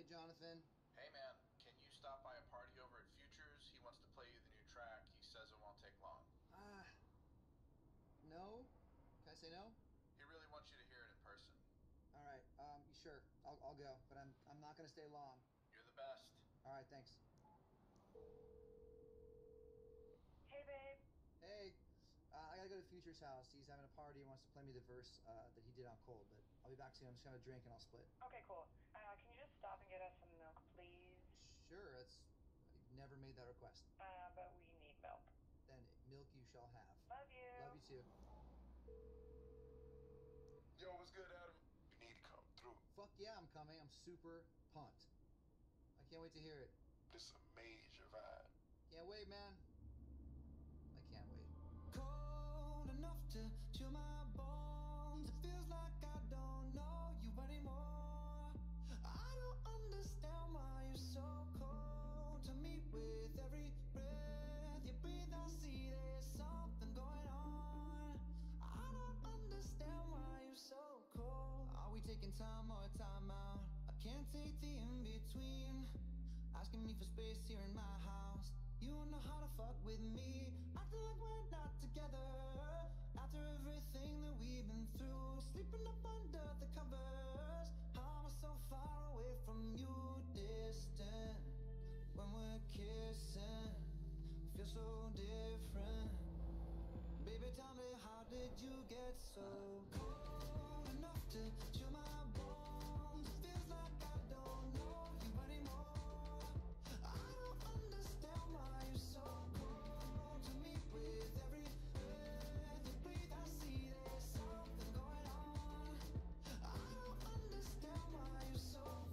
Jonathan. Hey man, can you stop by a party over at Futures? He wants to play you the new track. He says it won't take long. No? Can I say no? He really wants you to hear it in person. All right, sure, I'll go, but I'm not gonna stay long. You're the best. All right, thanks. Hey, babe. Hey, I gotta go to Future's house. He's having a party. He wants to play me the verse that he did on Cold, but I'll be back soon. I'm just gonna have a drink and I'll split. Okay, cool. Can you just stop and get us some milk, please? Sure, I've never made that request. But we need milk. Then milk you shall have. Love you. Love you too. Yo, what's good, Adam? You need to come through. Fuck yeah, I'm coming. I'm super pumped. I can't wait to hear it. This is a major vibe. Can't wait, man. I can't wait. Cold enough to chill my bones. It feels like I don't know you anymore. I don't understand why you're so cold to me. With every breath you breathe, I see there's something going on. I don't understand why you're so cold. Are we taking time or time out? I can't take the in-between. Asking me for space here in my house. You don't know how to fuck with me. Acting like we're not together. After everything that we've been through. Sleeping up under the covers. How am I so far away from you? Distant. When we're kissing, feel so different. Baby, tell me, how did you get so cold enough to chill my bones? It feels like I don't know you anymore. I don't understand why you're so cold to me. With every breath you breathe, I see there's something going on. I don't understand why you're so cold.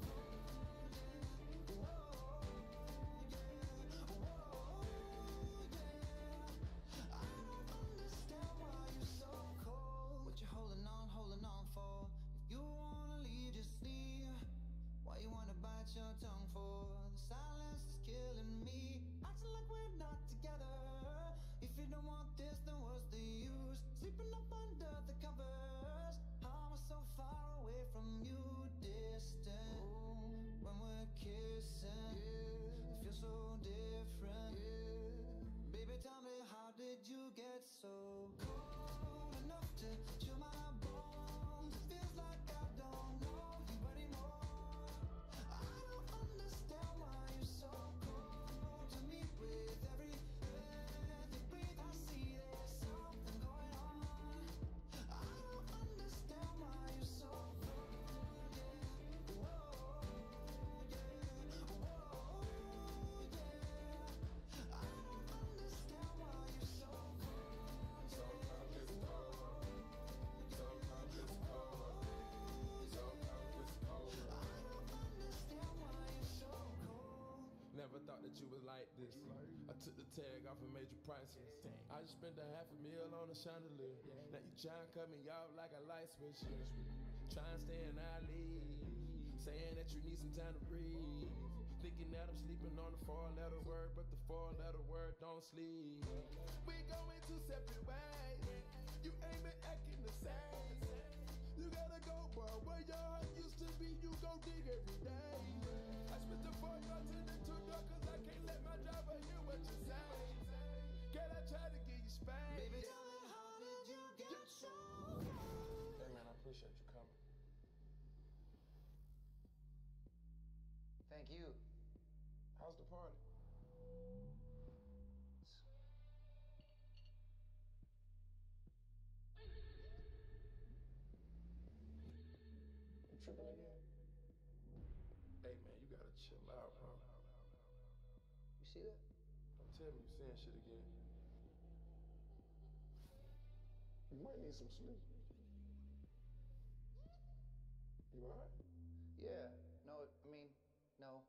Whoa, yeah, whoa, yeah. I don't understand why you're so cold. What you holding on for? If you wanna leave, just leave. Why you wanna bite your tongue for? The silence is killing me. Acting like we're not together. If you don't want this, then what's the use? Sleeping up under the covers. How am I so far away from you? Distant. Ooh. When we're kissing, yeah. It feels so different, yeah. Baby, tell me, how did you get so cold enough to chill my bones? It feels like I don't know you anymore. I don't understand why you're so cold to me. With every breath you breathe, I see there's something going on. I don't understand why you're so cold. Yeah. Whoa, yeah. Whoa, yeah. I don't understand why you're so cold. Sometimes it's cold. Sometimes it's cold. Sometimes it's cold. I don't understand why you're so cold. Never thought that you was like this. I took the tag off and made you priceless. I just spent $500,000 on a chandelier. Now you try and cut me off like a light switch. Try and stay in our league. Saying that you need some time to breathe. Thinking that I'm sleeping on the 4-letter word, but the 4-letter word don't sleep. We going two separate ways. You ain't been acting the same. You gotta go, bro. Where your heart used to be, you go dig every day. I spent the 4 months in the 2-door, cause I can't let my driver hear what you say. Can I try to give you space? Baby, tell me, how did you get so cold? Hey man, I appreciate you coming. Thank you. How's the party? You tripping again? Hey man, you gotta chill out, bro. You see that? Don't tell me you saying shit again. You might need some sleep. You alright? Yeah. No, no.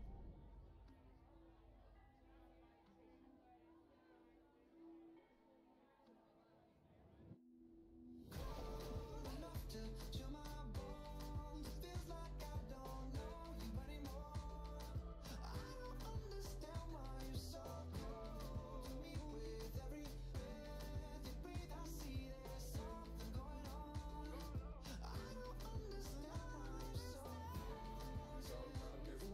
Cold enough to chill my bones. It feels like I don't know you anymore. I don't understand why you're so cold to me. With every breath you breathe, I see there's something going on. I don't understand why you're so cold. Sometimes it's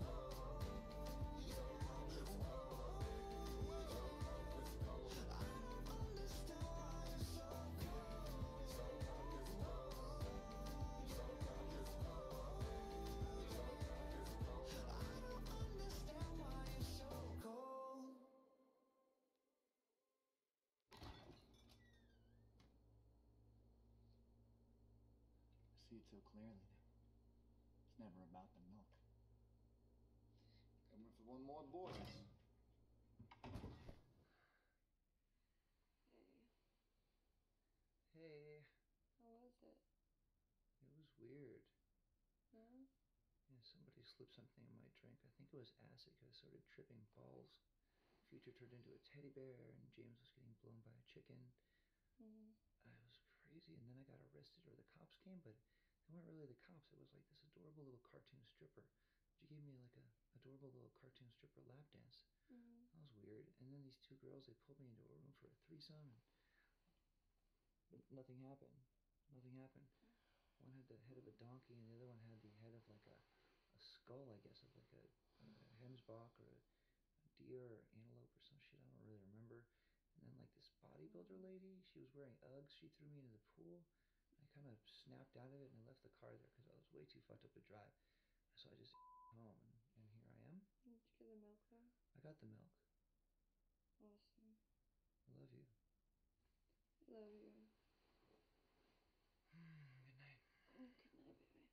so clearly that it's never about the milk. Coming for one more, boys. Hey, Hey, how was it? it was weird. No? Yeah, somebody slipped something in my drink. I think it was acid because I started tripping balls. Future turned into a teddy bear, and James was getting blown by a chicken. Mm-hmm. It was crazy, and then I got arrested, or the cops came, but they weren't really the cops. It was like this adorable little cartoon stripper. She gave me like a adorable little cartoon stripper lap dance. Mm-hmm. That was weird. And then these two girls, they pulled me into a room for a threesome, but nothing happened. Nothing happened. One had the head of a donkey, and the other one had the head of like a skull, I guess, of like a hemsbok or a deer or antelope or some shit. I don't really remember. And then like this bodybuilder lady, she was wearing Uggs. She threw me into the pool. I kind of snapped out of it and I left the car there because I was way too fucked up to drive. So I just home and here I am. Did you get the milk though? I got the milk. Awesome. I love you. I love you. Good night. Good night, baby.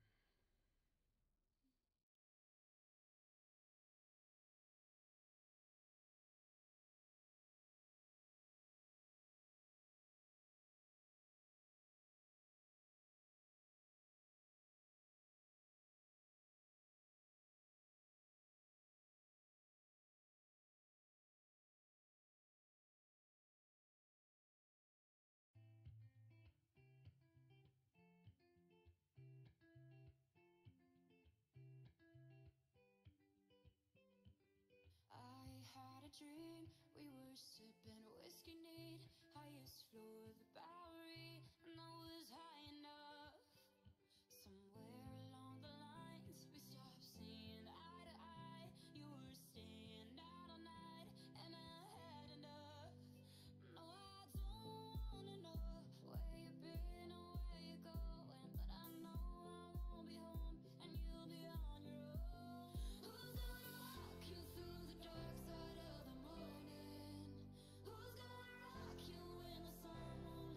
I had a dream, we were sipping whiskey neat, highest floor of the Bowery, and I was high enough. Somewhere along the lines, we stopped seeing eye to eye. You were staying out all night, and I had enough. No, I don't wanna know where you've been or where you're going, but I know I won't be home, and you'll be on your own. Who's gonna walk you through the dark side of the morning? Who's gonna rock you when the sun won't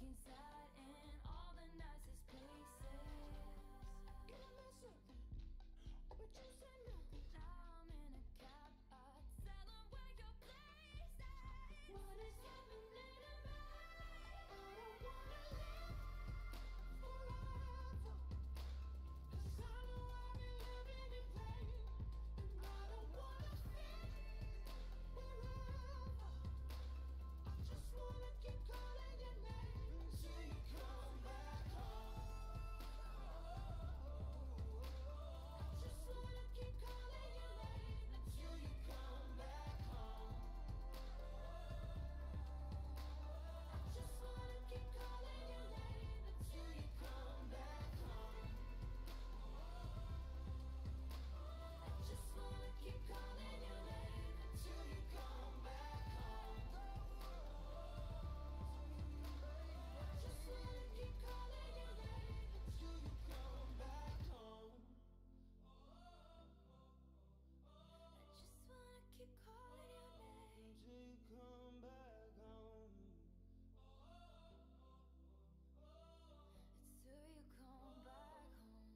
inside in all the nicest places. Can I mess up? But you said no. Now I'm in a cab, tell them where your place is. What is happening to me? I don't wanna live forever, 'cause I know I've been living in pain, and I don't wanna feel forever. I just wanna keep calling your name until you come back home. I just wanna keep calling your name until you come back home. I just wanna keep calling your name until you come back home. I just wanna keep calling your name until you come back home. I just wanna keep calling your name until you come back home. I just wanna keep calling your name until you come back home. Until you come back home.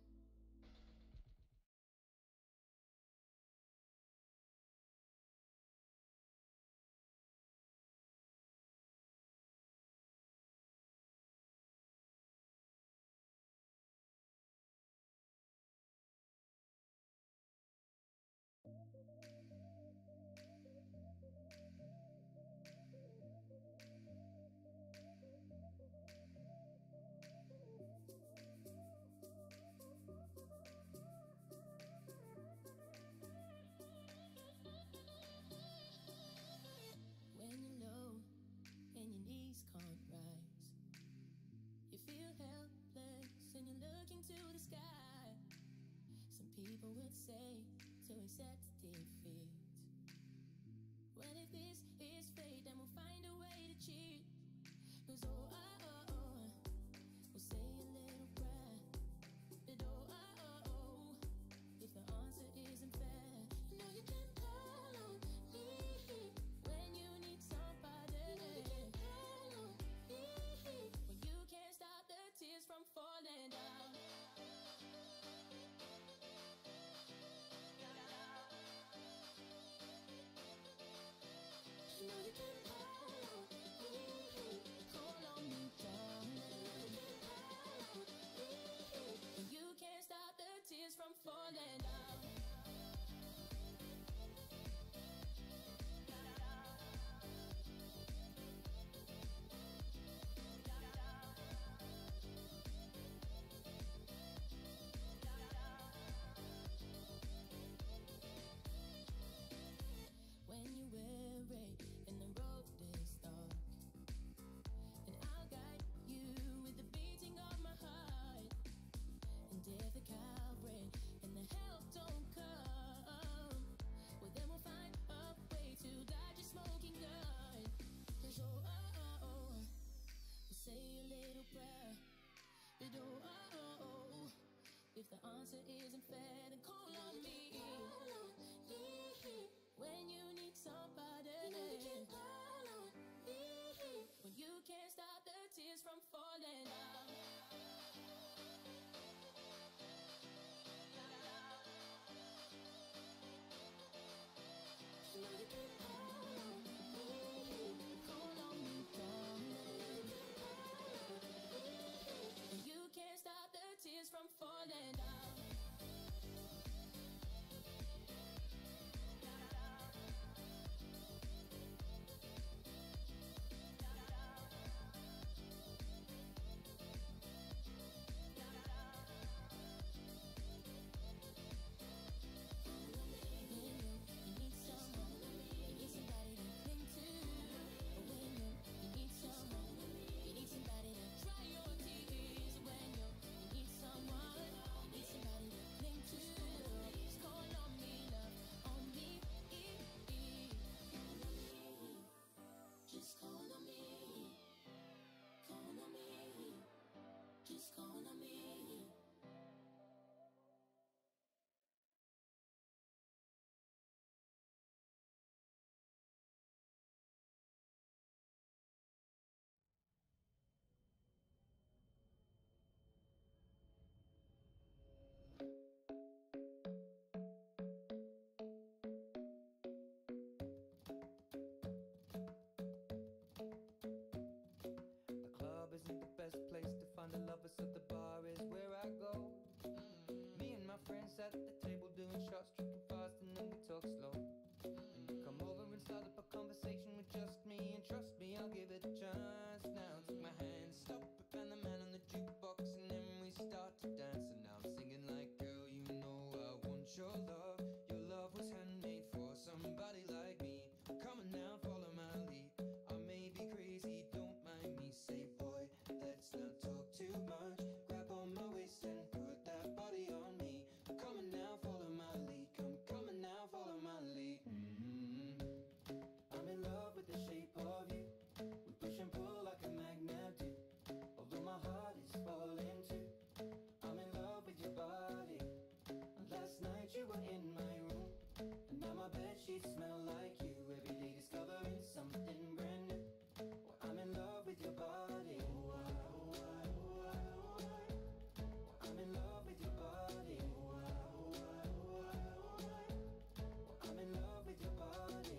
When you're low and your knees can't rise, you feel helpless and you're looking to the sky. Some people would say to accept defeat. Well, if this is fate, then we'll find a way to cheat. 'Cause we'll say a little prayer. But if the answer isn't fair, you know you can call on me when you need somebody. You can call on me when you can't stop the tears from falling down. You know you can call on me, darling. You can call on me when you can't stop the tears from falling down. When you're weary and the road is dark, and I'll guide you with the beating of my heart. And if the Calvary and the help don't come, well then we'll find a way to dodge a smoking gun. 'Cause we'll say a little prayer. But if the answer isn't fair, then call on me. When you need somebody, you can call on me when you can't stop the tears from falling down. You know you can call on me, darling. You can call on me when you can't stop the tears from falling down. sat at the table doing shots, tripping fast, and then we talk slow. And you come over and start up a conversation with just me, and trust me, I'll give it a chance. Now take my hand, stop it, and the man on the jukebox, and then we start to dance. And now I'm singing like, girl, you know I want your love. Your love was handmade for somebody like me. Come on now, follow my lead. I may be crazy, don't mind me. Say, boy, let's not talk too much. Grab on my waist and put that body on me. Come on now, follow my lead. Come on now, follow my lead. I'm in love with the shape of you. We push and pull like a magnet do. Although my heart is falling too. I'm in love with your body. Last night you were in my room, and now my bedsheets smell like you. Every day discovering something brand new. Well, I'm in love with your body. I'm in love with your body. I'm in love with your body.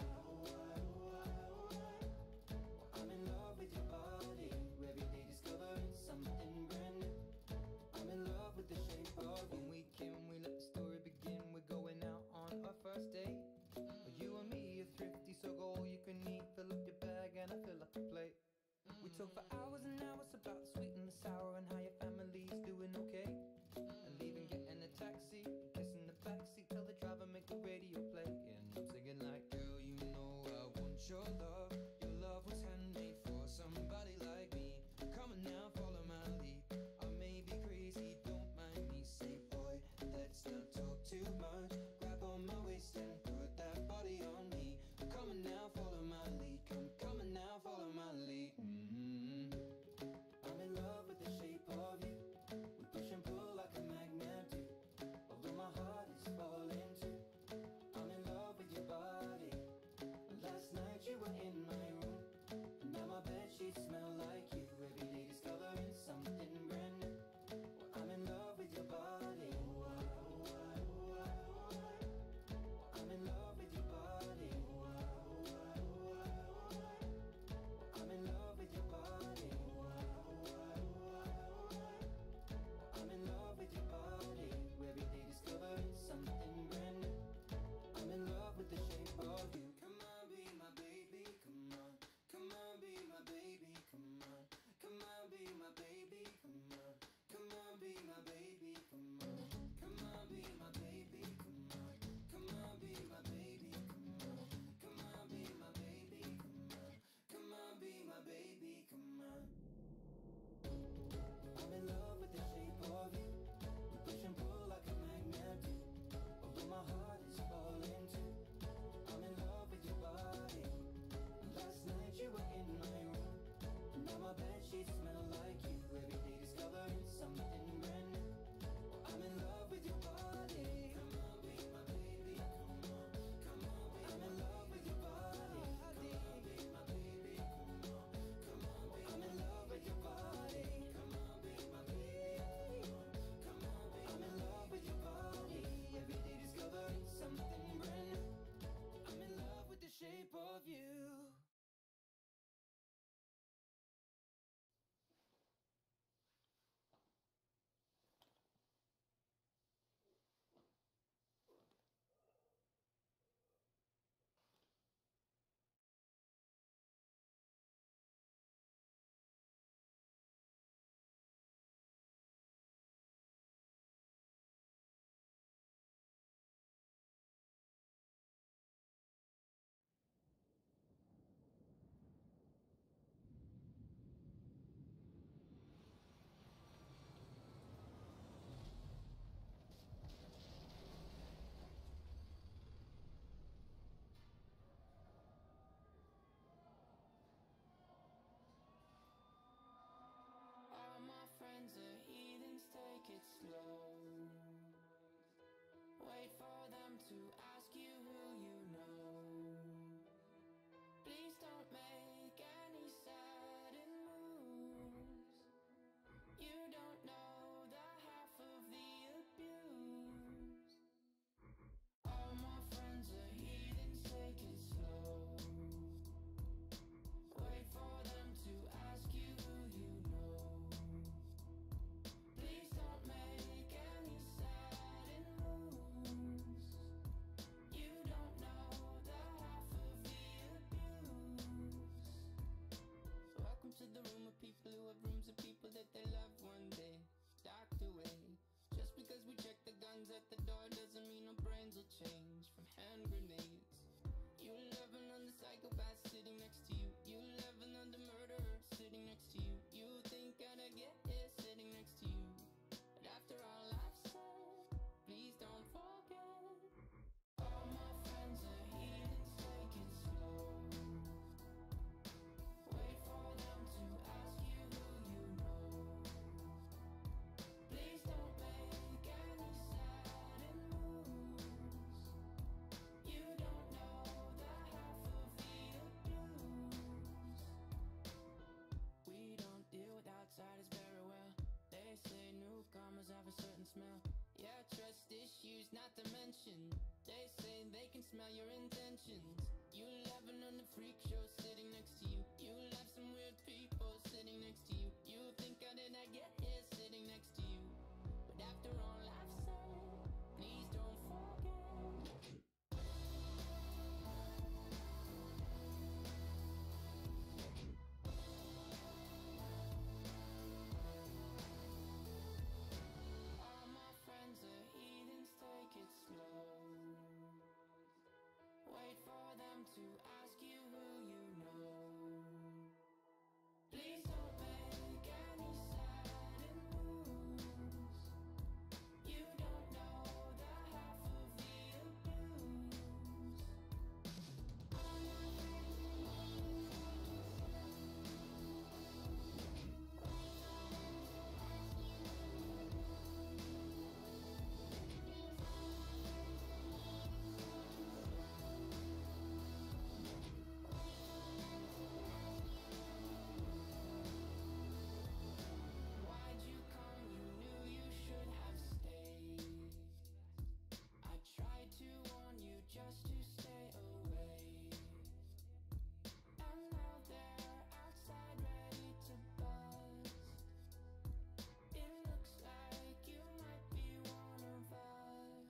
I'm in love with your body. Every day discovering something brand new. I'm in love with the shape of you. When we came, we let the story begin. We're going out on our first date. You and me are thrifty, so go all you can eat. Fill up your bag and I fill up the plate. We talk for hours and hours about the sweet and the sour, and how your family's doing okay. And leaving, getting a taxi, kissing the backseat, tell the driver make the radio play. And I'm singing like, girl, you know I want your love. Your love was handmade for somebody like me. Come on now, follow my lead. I may be crazy, don't mind me. Say, boy, let's not talk too much. Grab on my waist and put that body on me. Come on now, follow my lead. Come on now, follow my lead. I'm in love with the shape of you. We push and pull like a magnet do. Although my heart is falling too. I'm in love with your body. Last night you were in my room, and now my bedsheets smell like you. Every day discovering something brand new. Well, I'm in love with your body. I'm in love with your body. I'm in love with your body. I'm in love with your body. Every day discovering something brand new. I'm in love with the shape of you. Come on, be my baby, come on. Come on, be my baby, come on. Come on, be my baby, come on. Come on, be my baby, come on. Come on, be my baby, come on. Come on, be my baby, come on. Come on, be my baby, come on. Come on, be my baby, come on. I'm in love with the shape of you. We push and pull like a magnet do. Although my heart is falling too. I'm in love with your body. Last night you were in my room, and now my bedsheets smell like you. Every day discovering something brand new. Well, I'm in love with your body. Come on, be my baby. Come on, come on, be I'm in love with your body. Come on, be my baby. Come on, come on, be I'm in love with your body. Come on, be my baby. Come on, be I'm in love with your body. Every day discovering something brand new. I'm in love with the shape of you. All my friends are heathens, take it slow. Wait for them to ask you who you know. Please don't make any sudden moves. You don't know the half of the abuse. All my friends are heathens, take it slow. Wait for them to ask you who you know. Please don't make any sudden smell your intentions. You laughing on the freak show sitting next to you. You laugh some weird people sitting next to you. You think how did I get here sitting next to you? But after all I've said, please don't forget. All my friends are heathens, take it slow. Wait for them to ask you who you know. Please don't make any sudden moves. You don't know the half of the abuse. All my friends are heathens, take it slow. Wait for them to ask you who you know. Please all my friends are heathens, take it Why'd you come? You knew you should have stayed. I tried to warn you just to stay away. And now they're outside ready to bust. It looks like you might be one of us.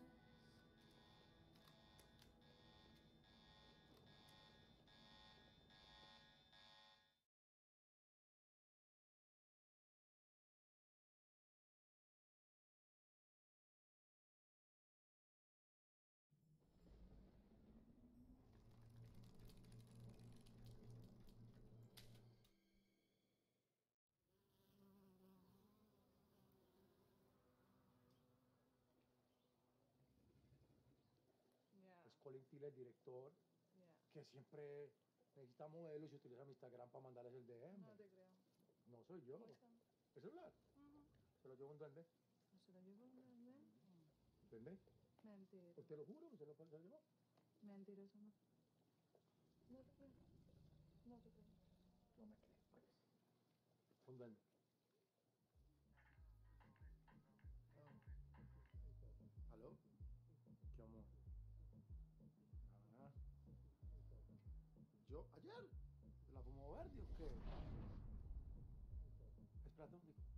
Es Colin Tiller, el director, que siempre necesita modelos y utiliza mi Instagram para mandarles el DM. No te creo. No soy yo. Muéstrame. ¿El celular? ¿Se lo llevo un duende? ¿No se lo llevo un duende? ¿Duende? Mentira. Pues te lo juro que se lo llevó. Mentiroso, no. No te creo. No te creo. No me crees, pues. Un duende. ¿Aló? ¿Qué amor? Nada. ¿Yo? ¿Ayer? ¿La fumo verde o qué? Espérate un momento.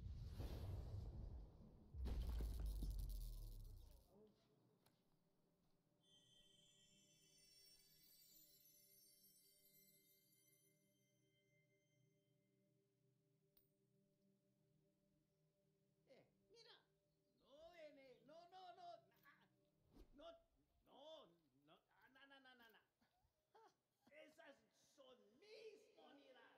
Mira, no, nene, no, no, no, no, no, no, esas son mis monedas.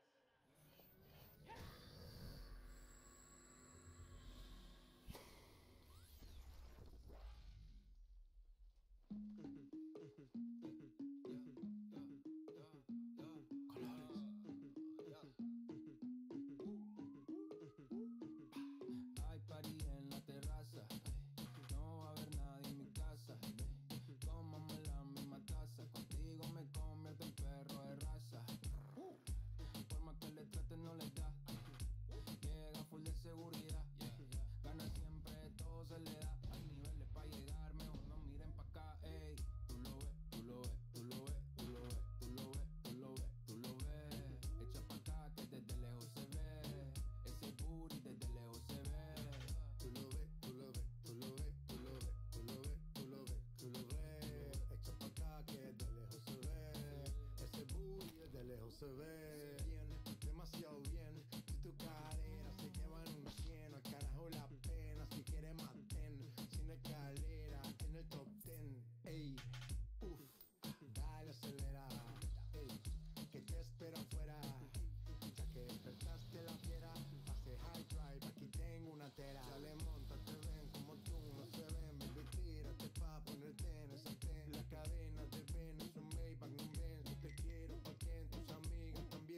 Hay party en la terraza, no va a haber nadie en mi casa. Tómame la misma taza, contigo me convierto en perro de raza. Forma que le trate no le da, llega full de seguridad. Gana siempre, todo se le da. Hay niveles para llegar, mejor no miren pa' acá, ey. Tú lo ves, tú lo ves, tú lo ves, tú lo ves, tú lo ves, tú lo ves, tú lo ves. Echa pa' acá que desde lejos se ve, ese booty desde lejos se ve. Tú lo ves, tú lo ves, tú lo ves, tú lo ves, tú lo ves, tú lo ves, tú lo ves. Echa pa' acá que de lejos se ve. Ese booty desde lejos se ve. Bien, demasiado bien. Si tu cadera se llevan un 100, al carajo la pena. Si quieres maten, sin escalera, en el top 10. Ey, uff, dale acelera. Ey, que te espera afuera. Ya que despertaste la fiera, hace high drive, aquí tengo una tera. Dale, montate, ven como tú no se ven. Baby, tírate pa' ponerte en ese tren. La cadena de Venus, un Maybach, no ven. Yo te quiero pa' quien tus amigas también.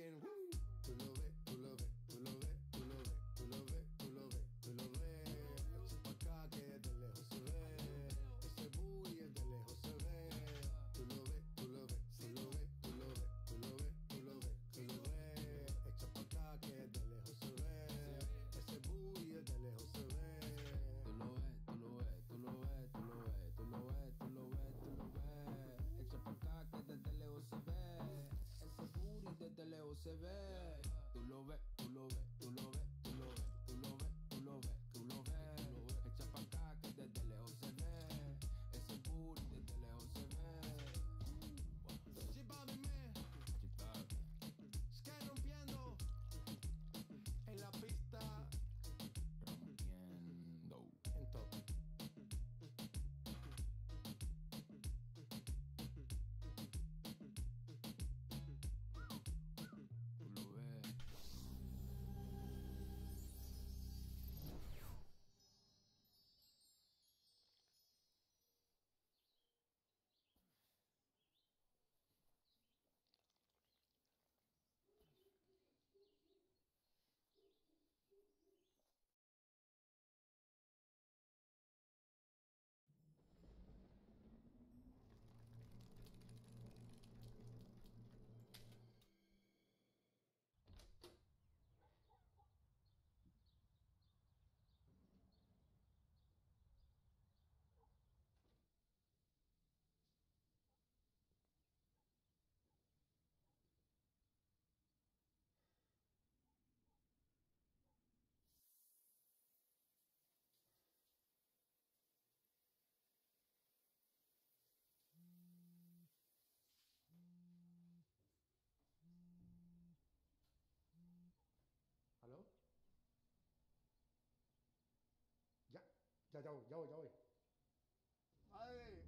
Ya voy. Madre,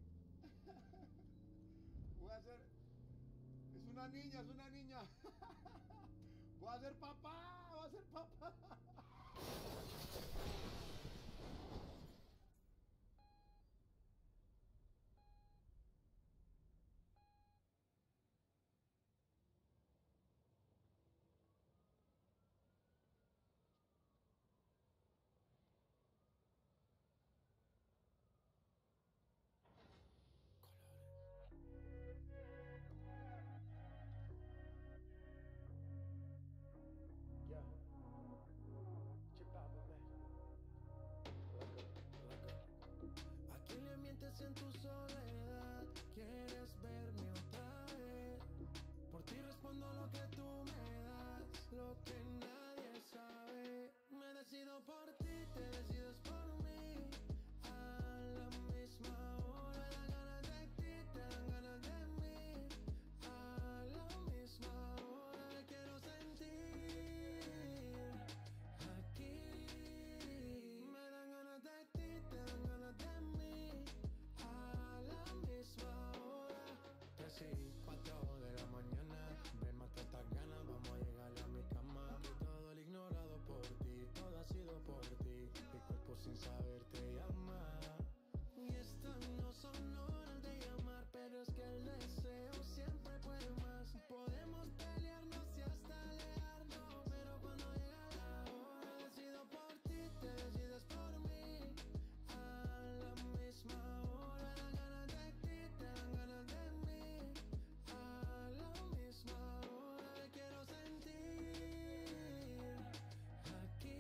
voy a ser... Es una niña, es una niña. Voy a ser papá, voy a ser papá. Yeah. Chip out the man. ¿A quién le mientes en tu soledad? ¿Quieres verme otra vez? Por ti respondo lo que tú me das, lo que nadie sabe. Me decido por ti, te decides por mí. A la misma hora dan ganas de ti, te dan ganas de mí. A la misma hora quiero sentir aquí. Me dan ganas de ti, te dan ganas de mí. A la misma hora. 3 y 4 de la mañana. Ven, mata estas ganas, vamos a llegarle a mi cama. Que todo el ignorado por ti, todo ha sido por ti. Mi cuerpo sin saber te llama. Y estas no son horas de llamar, pero es que el deseo siempre puede más. Podemos pelearnos y hasta alejarnos, pero cuando llega la hora decido por ti, te decides por mí. A la misma hora dan ganas de ti, te dan ganas de mí. A la misma hora quiero sentir aquí.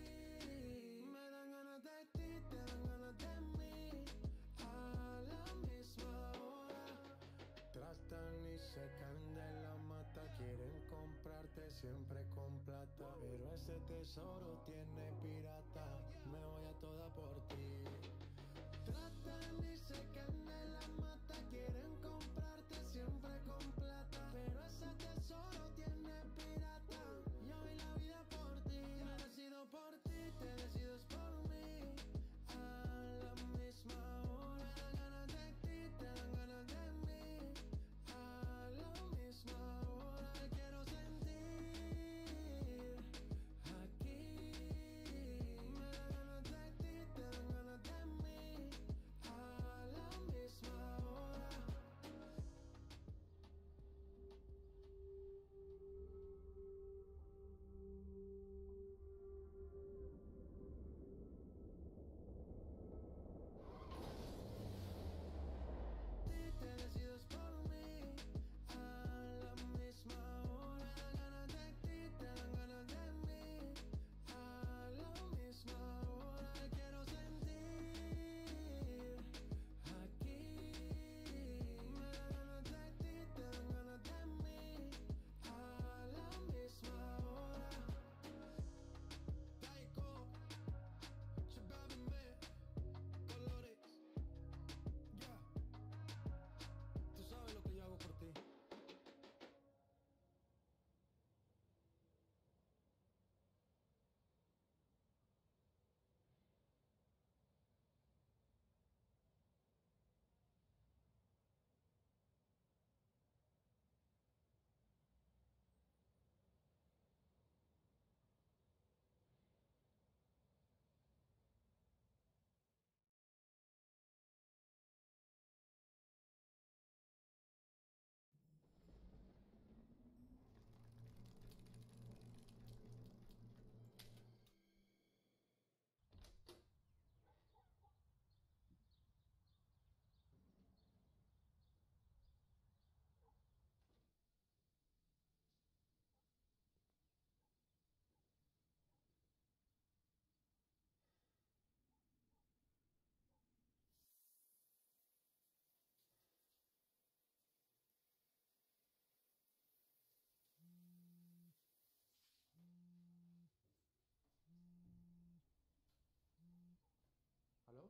Me dan ganas de ti, te dan ganas de mí. A la misma hora. Tratan y se caen de la mata, quieren comprarte siempre con plata, pero ese tesoro tiene pirata. Me voy a toda por ti. Tratan y se caen de la mata, quieren comprarte siempre con plata, pero ese tesoro tiene pirata. Yo doy la vida por ti, me decido por ti, te decides por mí. A la misma hora dan ganas de ti, te dan ganas de mí. A la misma hora quiero sentir aquí. Me dan ganas de ti, te dan ganas de mí. A la misma hora. Te decides por mí. A la misma hora dan ganas de ti, te dan ganas de mí. A la misma hora quiero sentir aquí. Me dan ganas de ti, te dan ganas de mí. A la misma hora. Taiko, Chibabime, colores. Ya, tú sabes lo que yo hago por ti. ¿Aló?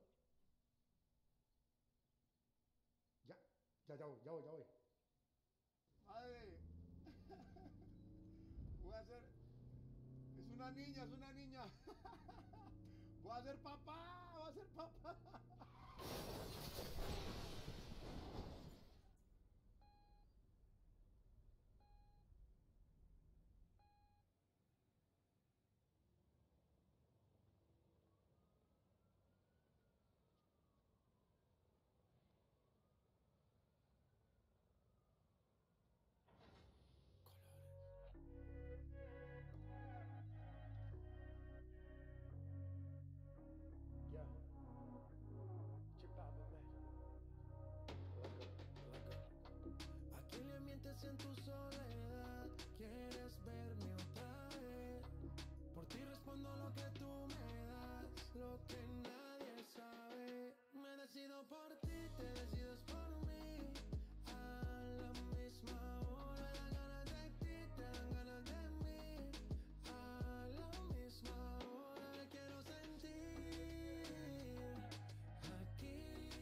Ya voy. Madre, voy a ser... Es una niña, es una niña. Voy a ser papá, voy a ser papá. Yeah. Chip out, man. ¿A quién le mientes en tu soledad? ¿Quieres verme otra vez? Por ti respondo lo que tú me das, lo que nadie sabe. Me decido por ti, te decides por mí. A la misma hora dan ganas de ti, te dan ganas de mí. A la misma hora quiero sentir aquí.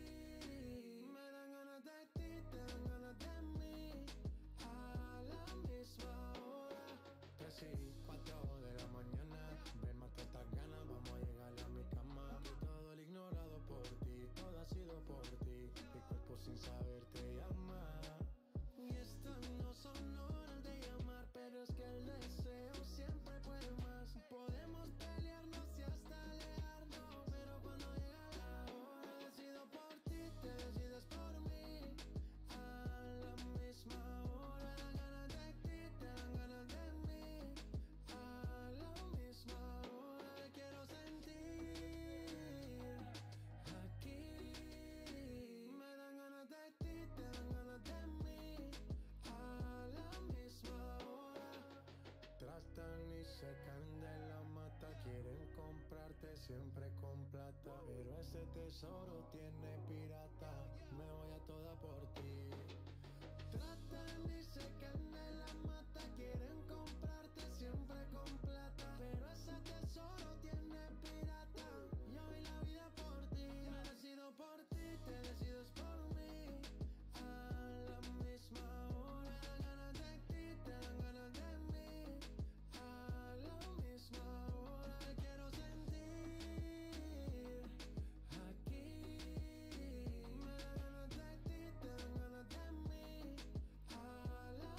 Me dan ganas de ti, te dan ganas de mí. A la misma hora. 3 y 4 de la mañana. Ven, mata estas ganas, vamos a llegar a mi cama. Que todo el ignorado por ti, todo ha sido por ti. Mi cuerpo sin saber te llama. Y estas no son horas de llamar, pero es que el deseo siempre puede más. Podemos pelearnos y hasta alejarnos, pero cuando llega la hora decido por ti, te decides por mí. A la misma hora dan ganas de ti, te dan ganas de mí. A la misma hora quiero sentir aquí. Me dan ganas de ti, te dan ganas de mí. A la misma hora. Tratan y secan de la mata, quieren comprarte siempre con plata, pero ese tesoro tiene pirata. Me voy a toda por ti. Tratan y secan de la mata, quieren comprarte siempre con plata, pero ese tesoro tiene pirata. Yo doy la vida por ti, me decido por ti, te decides por mí. A la misma hora dan ganas de ti, te dan ganas de mí. A la misma hora quiero sentir aquí. Me dan ganas de ti, te dan ganas de mí. A la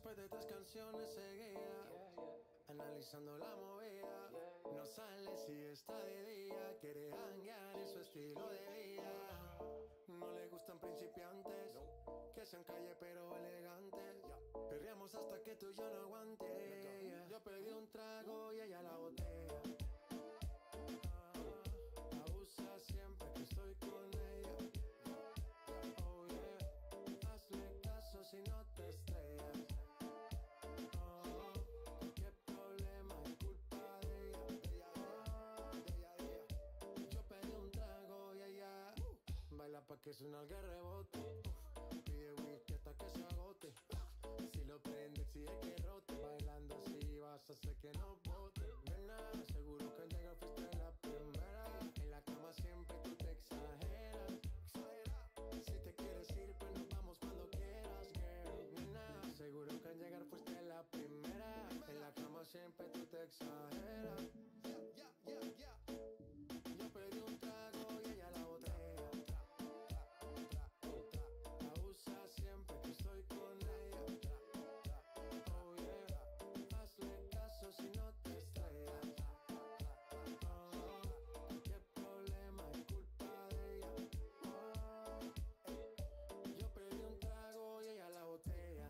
Después de 3 canciones seguía, analizando la movida. No sale si está de día, quiere hanguear en su estilo de vida. No le gustan principiantes, que sean calle pero elegantes. Perreamos hasta que tú y yo no aguante. Yo pedí un trago y ella la botella. Abusa siempre que estoy con ella. Oh yeah, hazle caso si no te estrellas. Qué problema es culpa de ella. Yo pedí un trago y ella baila pa' que suena el rebote. Pide whisky hasta que se agote. Si lo prende exige que rote. Bailando así vas a hacer que no bote. Nena, seguro que al llegar fuiste la primera. En la cama siempre tú te exageras. Si te quieres ir pues nos vamos cuando quieras, girl. Nena, seguro que al llegar fuiste la primera. En la cama siempre tú te exageras. Yo pedí un trago y ella la botella. Abusa siempre que estoy con ella. Oh yeah, hazle caso si no te estrellas. Qué problema es culpa de ella. Yo pedí un trago y ella la botella.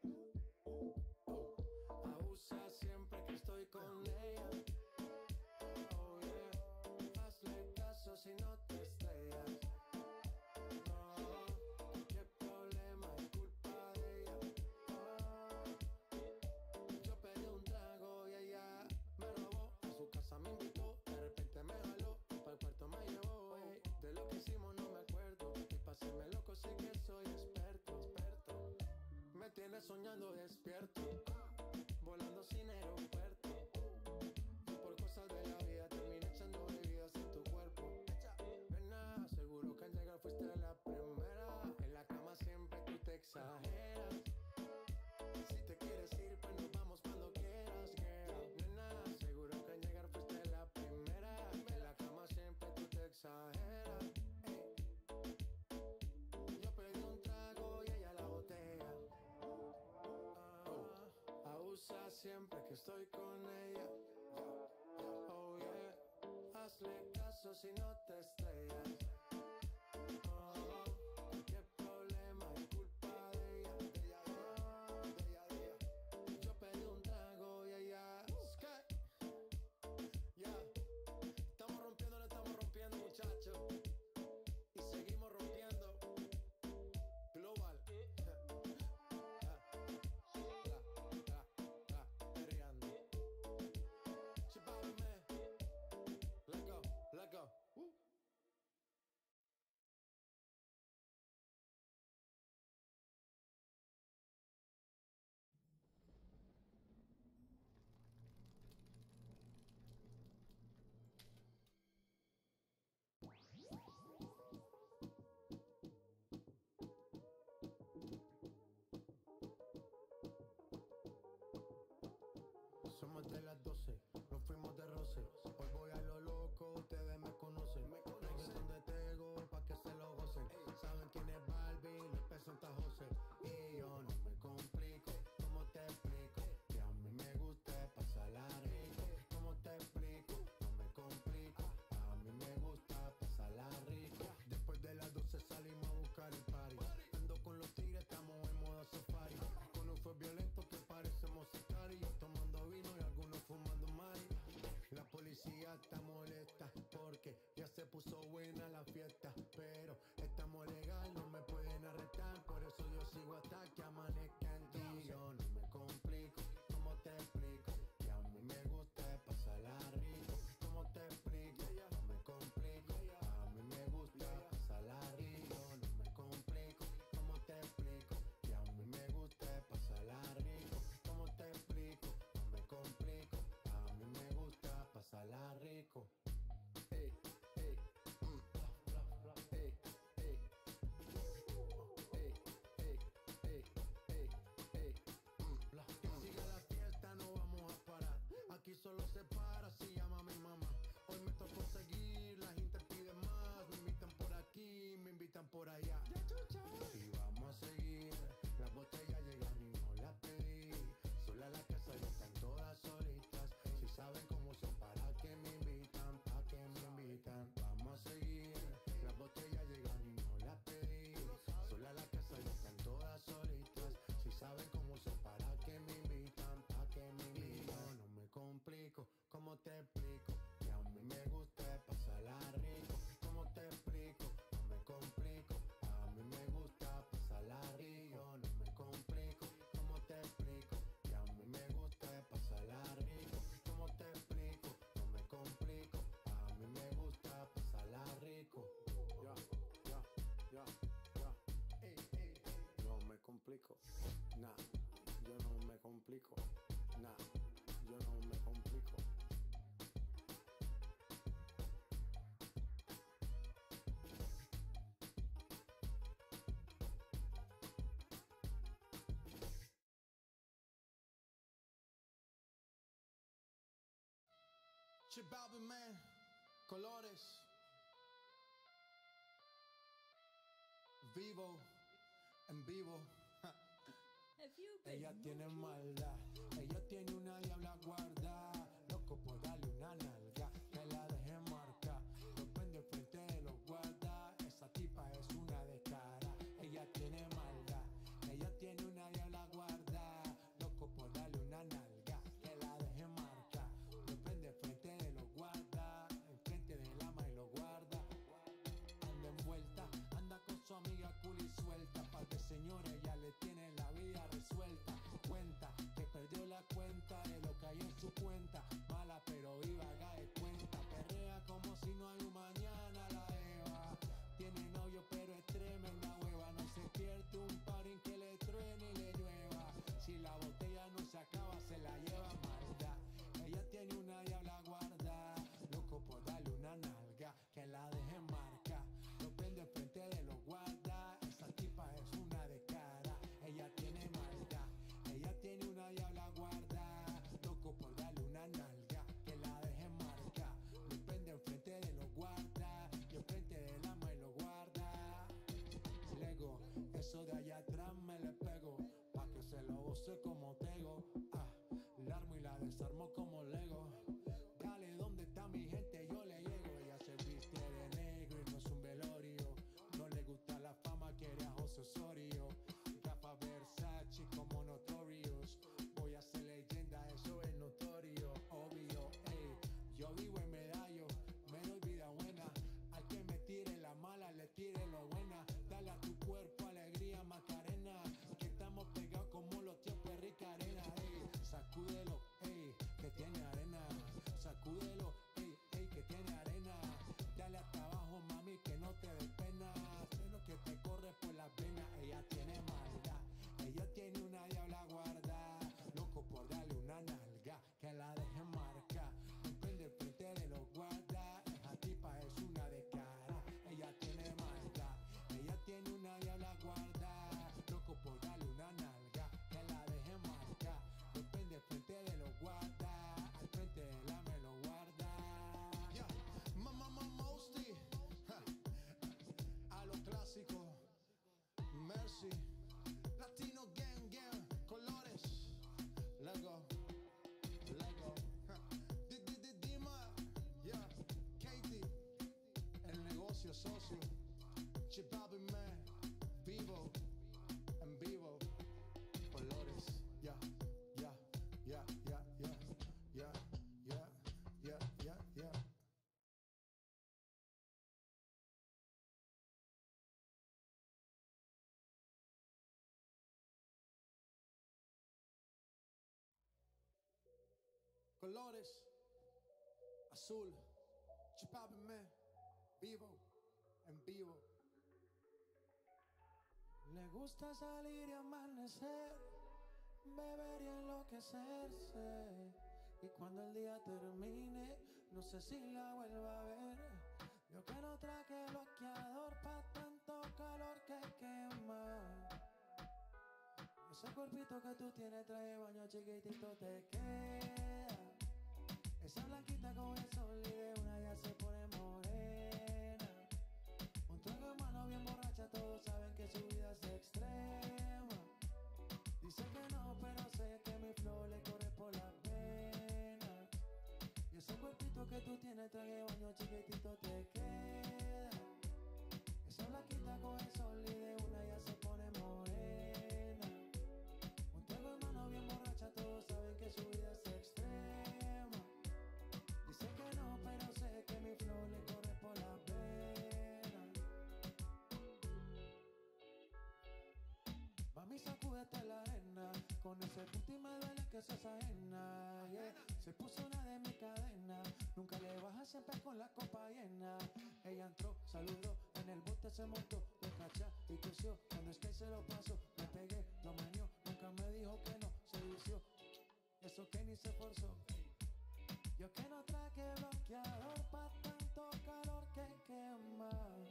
Abusa siempre que estoy con ella. Oh yeah, hazle caso si no te estrellas. Qué problema es culpa de ella. Yo pedí un trago y ella me robó. A su casa me invitó, de repente me jaló, para el cuarto me llevó. De lo que hicimos no me acuerdo, y paséme loco sí que soy experto. Me tienes soñando despierto, volando sin aeropuerto. Y por cosas de la vida terminé echando bebidas en tu cuerpo. Nena, seguro que al llegar fuiste la primera. En la cama siempre tú te exageras. Si te quieres ir pues nos vamos cuando quieras, girl. Nena, seguro que al llegar fuiste la primera. En la cama siempre tú te exageras. Yo pedí un trago y ella la botella. Abusa siempre que estoy con ella. Oh yeah, hazle caso si no te estrellas. Qué problema es culpa de ella. Yo pedí un trago y ella estamos rompiendo muchachos. Y seguimos rompiendo. Global. Perreando. Chipábame. Let go, let go. Somos de las 12, nos fuimos de roce. Hoy voy a lo loco, ustedes me conocen. Reggaeton de Tego, pa' que se lo gocen. Saben quién es Barbie, les presenta José. Y yo no me complico, ¿cómo te explico? Que a mí me gusta pasarla rico. ¿Cómo te explico? No me complico, a mí me gusta pasarla rico. Después de las 12 salimos a buscar el party. Ando con los tigres, estamos en modo safari. Con un fue violento que parecemos sicarios. Tomando vino y algunos fumando mari. La policía está molesta porque ya se puso buena la fiesta. Pero estamos legal, no me pueden arrestar. Por eso yo sigo hasta que amanezca en ti. Yo no me complico, ¿cómo te explico? Que a mí me gusta pasarla rico. ¿Cómo te explico? No me complico, a mí me gusta pasarla rico. No me complico, ¿cómo te explico? Que a mí me gusta pasarla rico. ¿Cómo te explico? No me complico, a mí me gusta pasarla rico. Ey, ey, ey, ey. Que siga la fiesta, no vamos a parar. Aquí solo se para si llama a mi mamá. Hoy me tocó seguir, la gente pide más. Me invitan por aquí, me invitan por allá. Y vamos a seguir, las botellas llegan y no las pedí. Nah, yo no me complico. Nah, yo no me complico. Chip Balvin, man, colores, vivo, en vivo. Ella tiene maldad, ella tiene una diabla guarda, loco por darle una nalga, que la deje marca, lo prende frente de los guarda, esa tipa es una de cara, ella tiene maldad, ella tiene una diabla guarda, loco por darle una nalga, que la deje marca, lo prende frente de los guarda, enfrente del ama y lo guarda, anda envuelta, anda con su amiga cool y suelta, par de señores ya le tiene la vida resuelta, cuenta que perdió la cuenta de lo que hay en su cuenta, mala pero viva, haga de cuenta, perrea como si no hay un mañana la Eva, tiene novio pero es tremenda hueva, no se pierde un parín que le truene y le llueva, si la botella no se acaba se la lleva maldad, ella tiene una diabla guarda, loco por darle una nalga, que la deje marca, lo prende frente de los guarda, esa tipa es una de cara, ella tiene maldad, ella tiene una diabla guarda, loco por darle una nalga, que la deje marca, lo prende enfrente de los guarda, y enfrente del ama y lo guarda, Lego, eso de allá atrás me le pego, pa' que se lo goce como tego, la armo y la desarmo como Lego, dale, ¿dónde está mi gente? Yo le llego, ella se viste de negro y no es un velorio, no le gusta la fama, quiere a José Osorio, gafas Versace como Notorious, voy a ser leyenda, eso es notorio, obvio, ey, yo vivo en Medallo, me doy vida buena, al que me tire la mala, le tire lo buena, dale a tu cuerpo alegría Macarena, que estamos pegados como los tíos Perrica Arena, ey, sacúdelo, ey, que tiene arena, sacúdelo, ey, ey, que tiene arena, dale hasta abajo mami que no te des pena, sé lo que te corre por las venas, ella tiene maldad, ella tiene una diabla guarda, loco por darle una nalga, que la deje marca, prende el frente de los guarda, esa tipa es una de cara, ella tiene maldad, ella tiene una diabla guarda, loco por darle una nalga, que la deje marca, lo prende el frente de los guarda, al frente del ama y lo guarda. Yeah, Mosty, a lo clásico, Mercy, Latino Gang Gang, colores, Lego, Lego, Dima, yeah, Katie, el negocio socio, Chip Balvin, man, vivo, en vivo, colores, ya, ya, ya, ya, ya, ya, ya, ya, ya, ya. Colores, azul, Chip Balvin, man, vivo, en vivo. Le gusta salir y amanecer, beber y enloquecerse. Y cuando el día termine, no sé si la vuelva a ver. Yo que no traje bloqueador pa' tanto calor que quema. Ese cuerpito que tú tienes trae de baño chiquitito te queda. Esa blanquita con el sol y de una ya se pone morena. Un trago de mano bien borracha, todos saben que su vida es extrema. Dice que no, pero sé que mi flow le corre por la pena. Y ese cuerpito que tú tienes traje de baño chiquitito te queda. Esa blanquita con el sol y de una ya se pone morena. Un trago de mano bien borracha, todos saben que su vida es extrema. Dice que no, pero sé que mi flow le corre por la pena. Mami, sacúdete la arena, con ese puti me duele que sos ajena, yeah. Se puso una de mi cadena, nunca le baja siempre con la copa llena. Ella entró, saludó, en el bote se montó, lo cachá y creció, cuando es que se lo pasó, me pegué, lo manió, nunca nunca me dijo que no, se vició. Eso que ni se esforzó. Yo que no traje bloqueador pa' tanto calor que quema.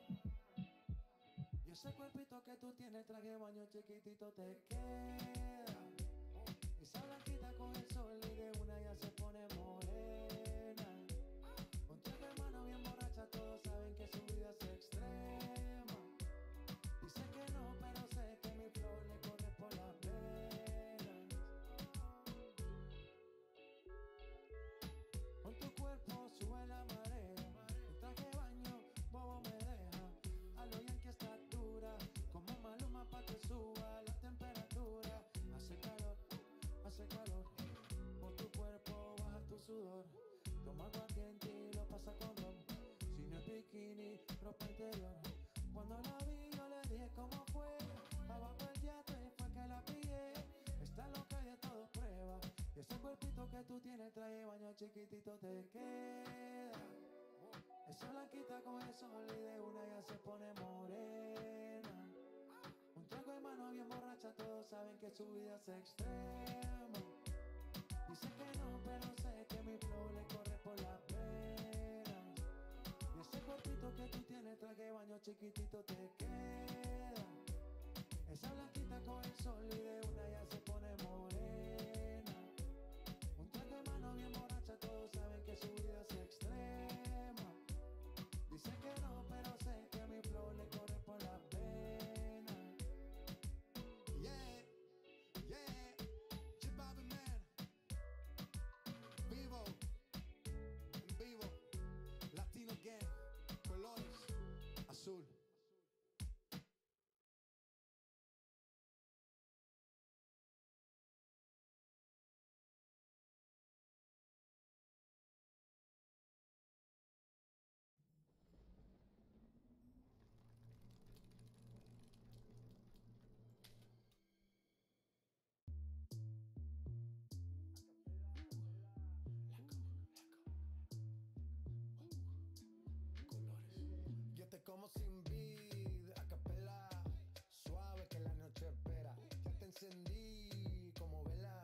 Y ese cuerpito que tú tienes, traje de baño chiquitito te queda. Esa blanquita con el sol y de una ya se pone morena. Un traje de mano bien borracha, todos saben que su vida es extrema. Dice que no, pero sé que mi flow le corre por las venas. Con tu cuerpo sube la marea. Un traje de baño, bobo me deja. A lo Yankee estatura, como Maluma pa' que suba la temperatura. Hace calor, hace calor. Por tu cuerpo baja tu sudor. Toma aguardiente y lo pasa con ron. Si no es bikini, ropa interior. Cuando la vi yo le dije cómo fue. Abajo el yate fue que la pillé. Está loca y de todo prueba. Y ese cuerpito que tú tienes, trae baño chiquitito te queda. Esa blanquita con el sol y de una ya se pone morena. Un trago de mano bien borracha, todos saben que su vida es extrema. Dice que no, pero sé que mi flow le corre por las venas. Y ese cuerpito que tú tienes, traje de baño chiquitito te queda. Esa blanquita con el sol y de una ya se pone morena. Un trago de mano bien borracha, todos saben que su vida es extrema. Dice que no, pero sé que mi flow le corre por las venas. Yeah, yeah, Chibabi man. Vivo, en vivo, Latino Gang, colores, azul. Yo te como sin vid, a capela, suave que la noche espera. Ya te encendí como vela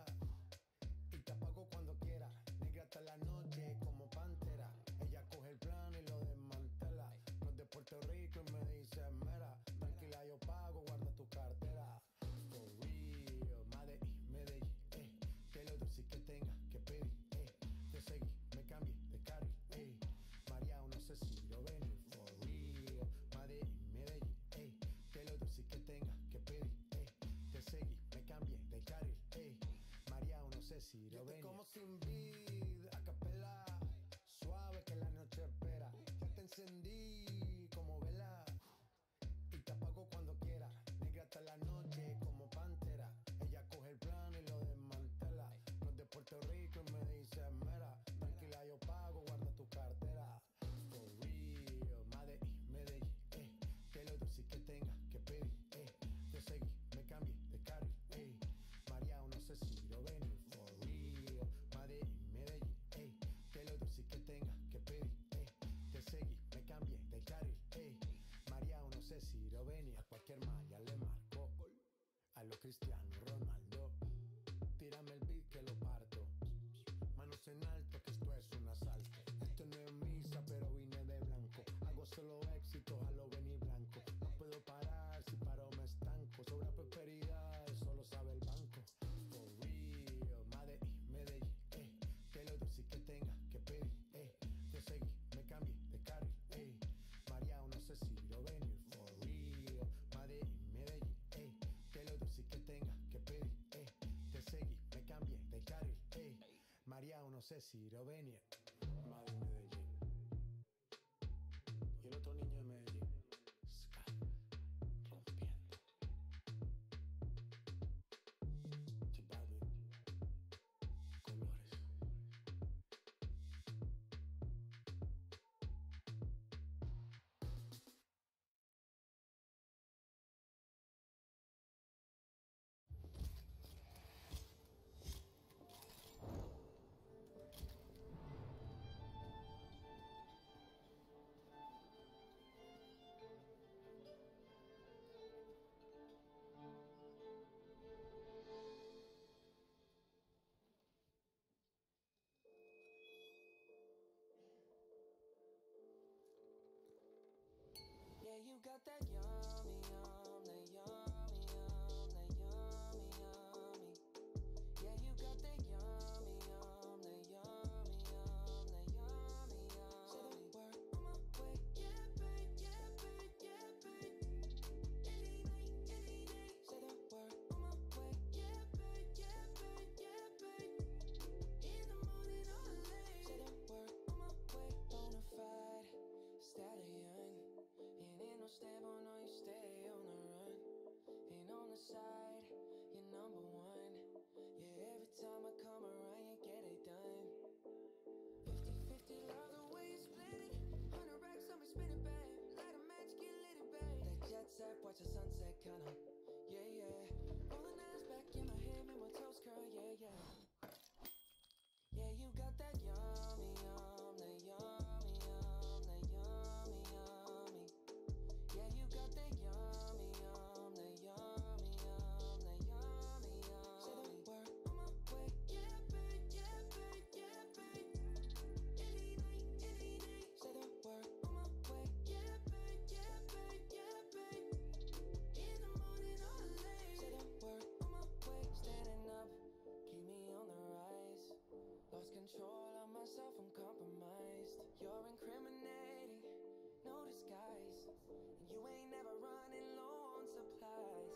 y te apago cuando quiera. Negra hasta la noche como pantera. Ella coge el plano y lo desmantela. No es de Puerto Rico y me dice mera. Tranquila, yo pago, guarda tu cartera. For real, Medellín, que lo dulce que tenga que pedir, te seguí, me cambié de carril, María, no sé si lo ven. For real, Medellín, que lo dulce que tenga que pedir, te seguí, me cambié de carril, María, no sé si lo ven. Yo te como sin vid, a capela, suave que la noche espera. Ya te encendí como vela y te apago cuando quiera. Negra hasta la noche como pantera. Ella coge el plano y lo desmantela. No es de Puerto Rico y me dice mera. Tranquila, yo pago, guarda tu cartera. For real, Medellín, que lo dulce que tenga que pedir, te seguí, me cambié de carril, María, no sé si lo ven. For real, Medellín, que lo dulce que tenga que pedir, te seguí, me cambié de carril, María, no sé si lo ven. A cualquier malla le marco, a lo Cristiano Ronaldo. Tírame el beat que lo parto. Manos en alto, que esto es un asalto. Esto no es misa, pero vine de blanco. Hago solo éxito, a lo venir blanco. No puedo parar, si paro me estanco. Sobra prosperidad, eso lo sabe el banco. For real, Medellín, que lo dulce que tenga que pedir, te seguí, me cambié de carril, María, no sé si lo ven. For real, Medellín, que lo dulce que tenga que pedir, te seguí, me cambié de carril, María, no sé si lo ven. Medellín. Y el otro niño de Medellín, Sky, rompiendo. Chibabi, colores. got that yummy, yum, that yummy, yum, that yummy, yummy. Yeah, you got that yummy, yum, that yummy, yum, that yummy, yummy. Say the word on my way, yeah, babe, yeah, babe, yeah, babe. Any night, any day. Say the word on my way, yeah, babe, yeah, babe, yeah, babe. In the morning or late. Say the word on my way, bonafide stallion. And ain't no stable, no, you stay on the run. Ain't on the side, you're number one. Yeah, every time I come around, you get it done. 50-50, love the way you split it. 100 racks on me, spin it, babe. Light a match, get lit, it, babe. That jet set, watch the sunset, kinda. Yeah, yeah. Rolling eyes back in my head, make my toes curl, yeah, yeah. Yeah, you got that yummy, yum, that yummy, yum, that yummy, yummy. Yeah, you got that yummy, yum, that yummy, yum, that yummy, yummy. Say the word on my way, yeah, babe, yeah, babe, yeah, babe. Any night, any day. Say the word on my way, yeah, babe, yeah, babe, yeah, babe. In the morning or late. Say the word on my way, standing up, keep me on the rise. Lost control of myself, I'm compromised. You're incriminating, no disguise. And you ain't never running low on supplies.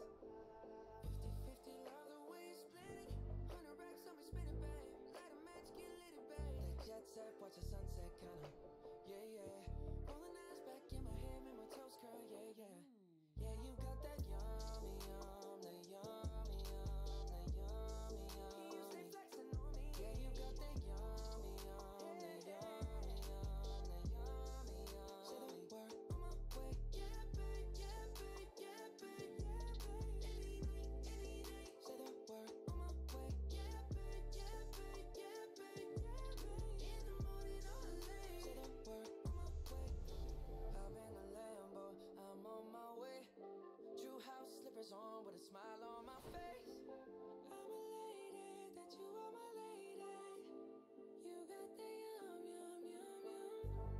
50-50, love the way you split it. 100 racks on me, spin it, babe. Light a match, get lit, it, babe. That jet set, watch the sunset, kinda. Yeah, yeah. Rolling eyes back in my head, make my toes curl, yeah, yeah. Yeah, you got that yummy, yum, that yummy, yum, that yummy, yummy. You stay flexing on me. Yeah, you got that yummy, yum, that yummy, yum, that yummy, yum. Say the word on my way, yeah, babe, yeah, babe, yeah, babe, yeah, babe. Any night, any day. Say the word on my way, yeah, babe, yeah, babe, yeah, babe, yeah, babe. In the morning or late. Say the word on my way. I'm in a Lambo, I'm on my way. True house slippers on with a smile on my face. I'm elated that you are my lady. You got the yum, yum, yum, yum.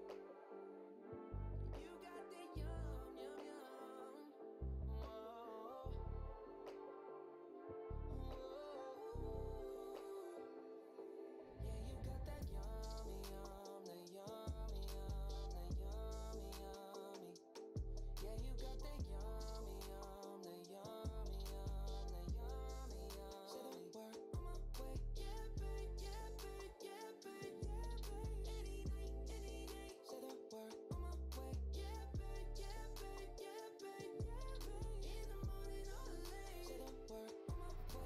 You got the yum, yum, yum. Whoa. Whoa. Yeah, you got that yummy, yum, that yummy, yum, that yummy, yummy. Yeah, you got that yummy, yum, that yummy, yum, that yummy, yum. Say the word on my way, yeah, babe, yeah, babe, yeah, babe, yeah, babe. Any night, any day. Say the word on my way, yeah, babe, yeah, babe, yeah, babe, yeah, babe. In the morning or late. Say the word on my way.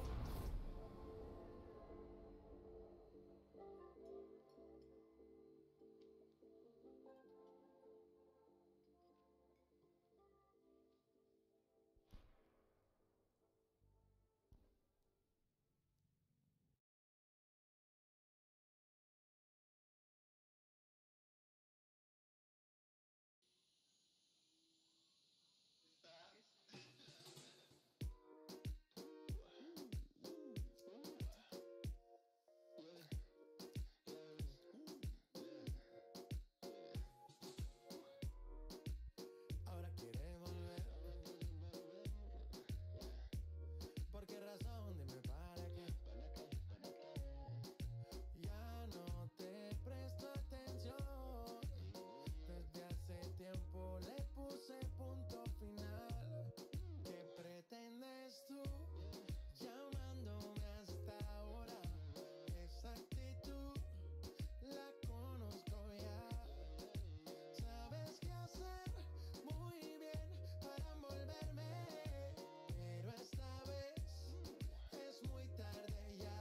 Ahora quiere volver. ¿Por qué razón? Dime para qué. Ya no te presto atención. Desde hace tiempo le puse punto final. ¿Qué pretendes tú llamándome hasta ahora? Esa actitud la conozco ya. Sabes qué hacer muy bien para envolverme, pero esta vez es muy tarde ya.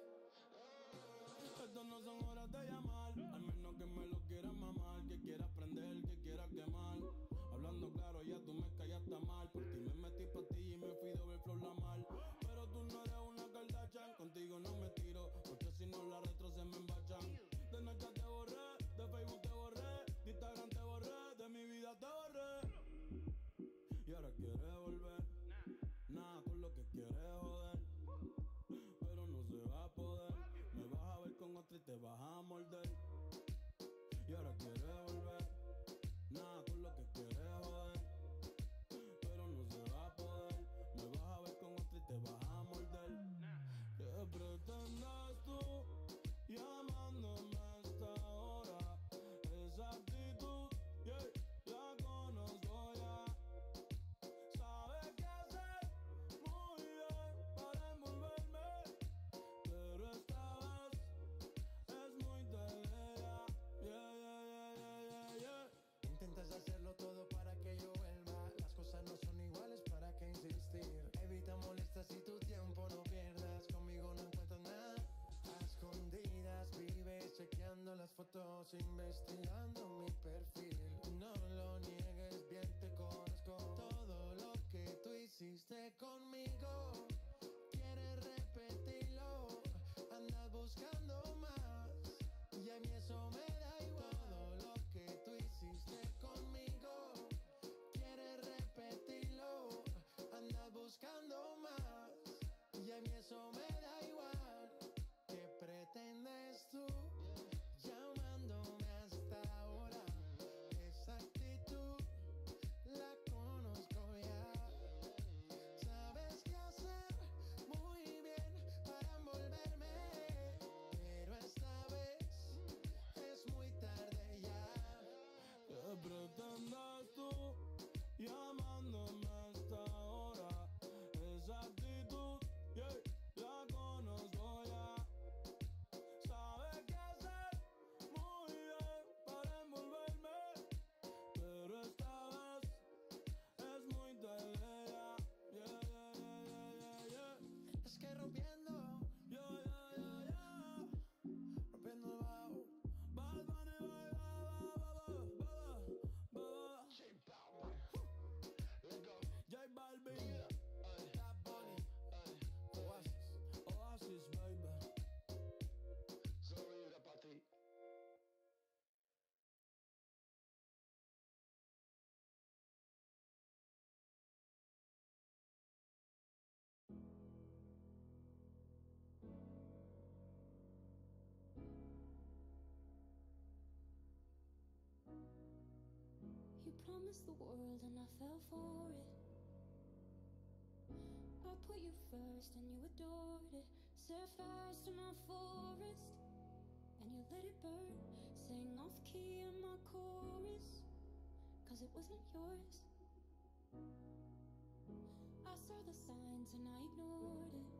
Estas no son horas de llamar, al menos que me lo quieras mamar, que quieras prender, que quieras quemar. Hablando claro, ya tú me callaste mal. Por ti me metí pa' ti y me fui doble flor la mal. Pero tú no eres una Kardashian, contigo no me tiro, porque si no la retro se me embachan. De noche te borré, de Facebook te borré, de Instagram te borré, de mi vida te borré. Y ahora quieres volver, nada con lo que quieres joder, pero no se va a poder. Me vas a ver con otra y te vas a morder. Y ahora quieres volver, nada con lo que quieres joder, ratos investigando mi perfil. No lo niegues, bien te conozco. Todo lo que tú hiciste conmigo, quieres repetirlo. Andas buscando más y a mí eso me da igual. Todo lo que tú hiciste conmigo, quieres repetirlo. Andas buscando más y a mí eso me da igual. ¿Qué pretendes tú llamándome hasta ahora? Esa actitud la conozco ya. Sabes qué hacer muy bien para envolverme, pero esta vez es muy tarde ya. ¿Qué pretendes tú llamándome hasta ahora? Esa actitud, yeah, la conozco ya. Sabe qué hacer muy bien para envolverme, pero esta vez es muy tarde ya. Yeah, yeah, yeah, yeah, yeah. Es que rompiendo, Yeah, yeah, yeah, yeah. rompiendo el bajo. Bad Bunny, bye, bye, bye, bye, bye. J Balvin, Bad Bunny, Oasis, baby. Solo vibra para ti. You promised the world and I fell for it. I put you first and you adored it. Set fires to my forest and you let it burn. Sang off key in my chorus, cause it wasn't yours. I saw the signs and I ignored it.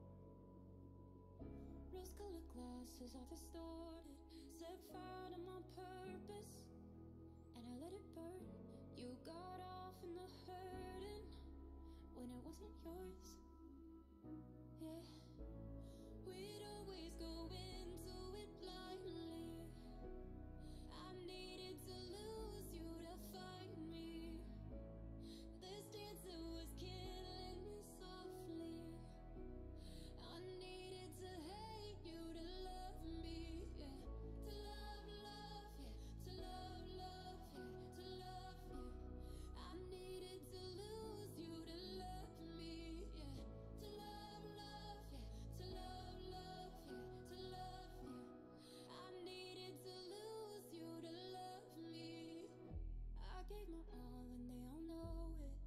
Rose-colored glasses are distorted. Set fire to my purpose and I let it burn. You got off in the hurting when it wasn't yours. Yeah, we'd always go into it blindly. I needed to lose you to find me. This dancer was killing me softly. I needed to hate you to love me. Yeah, to love, love, yeah, to love, love, yeah, to love you. I needed to lose you to love me. Yeah, to love, love, yeah, to love, love, yeah, to love you. I needed to lose you to love me. I gave my all and they all know it.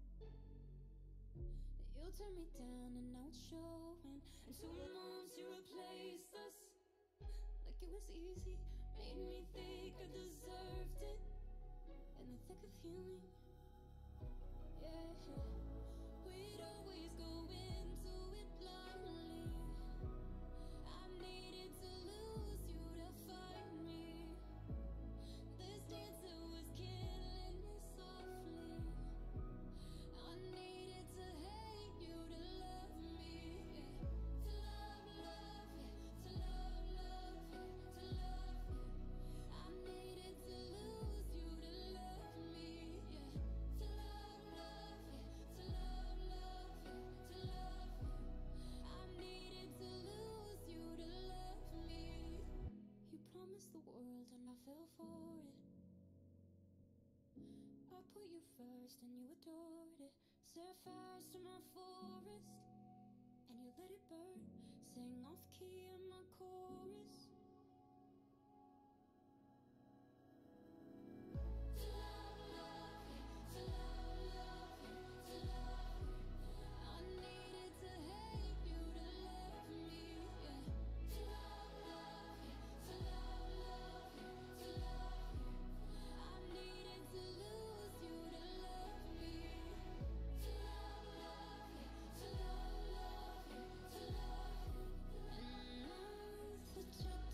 You turned me down and now it's showing. And 2 months you replaced us like it was easy. Made me think I deserved it in the thick of healing. Yeah, we'd always go into it blindly. I needed to lose you to find me. This dancer was killing me softly. I needed to hate you to love me. Yeah, to love, love, yeah, to love, love, yeah, to love you. I needed to lose you to love me. Yeah, to love, love, yeah, to love, love, yeah, to love you. I needed to lose you to love me. You promised the world and I fell for it. I put you first and you adored it. Set fires to my forest and you let it burn. Sang off key in my chorus. To love, love, yeah, to love, love, yeah, to love you. I needed to hate you to love me. Yeah, to love, love, yeah, to love, love, yeah, to love you. I needed to lose you to love me. To love, love, yeah, to love, love, yeah, to love you. And I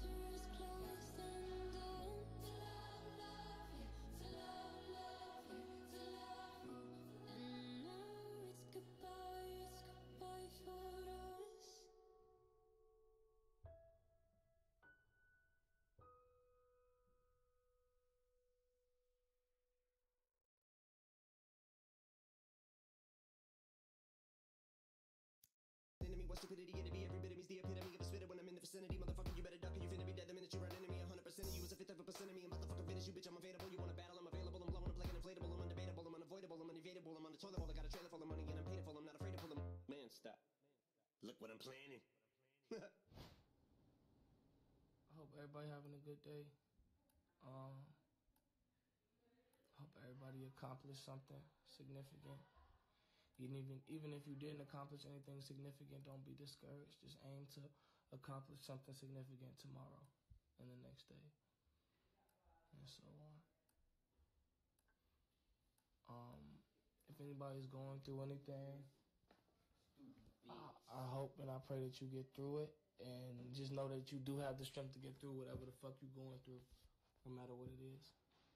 stupidity and to be every bit of me's the epitome of a spitter when I'm in the vicinity. Motherfucker, you better duck or you finna be dead the minute you run into me. 100% of you is a fifth of a percent of me. I'm about to fucking finish you, bitch. I'm available. You wanna battle? I'm available. I'm blowing up like an inflatable. I'm undebatable. I'm unavoidable. I'm unevadable. I'm on the toilet bowl. I got a trailer full of money and I'm paid for. I'm not afraid to pull them. Man, stop. Look what I'm planning. I hope everybody having a good day. Hope everybody accomplished something significant. Even if you didn't accomplish anything significant, don't be discouraged. Just aim to accomplish something significant tomorrow and the next day, and so on. If anybody's going through anything, I hope and I pray that you get through it, and just know that you do have the strength to get through whatever the fuck you're going through, no matter what it is.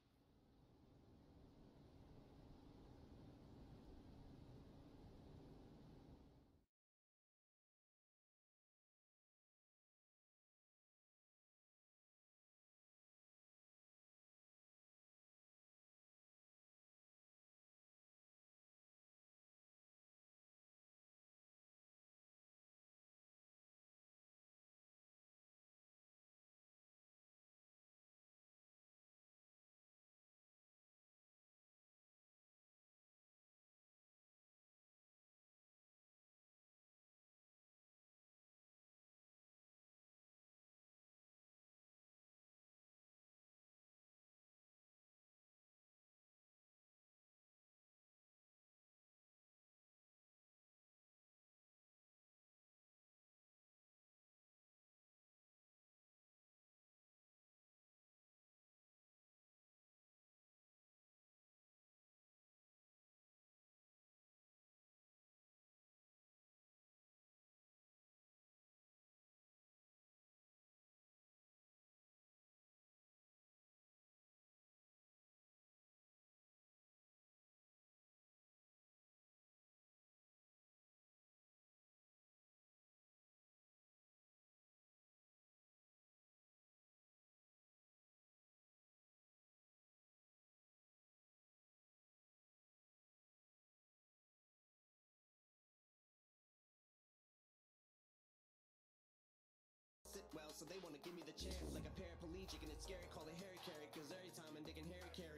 Well, so they wanna give me the chance like a paraplegic, and it's scary, call it Harry Carry, cause every time I'm digging Harry Carry,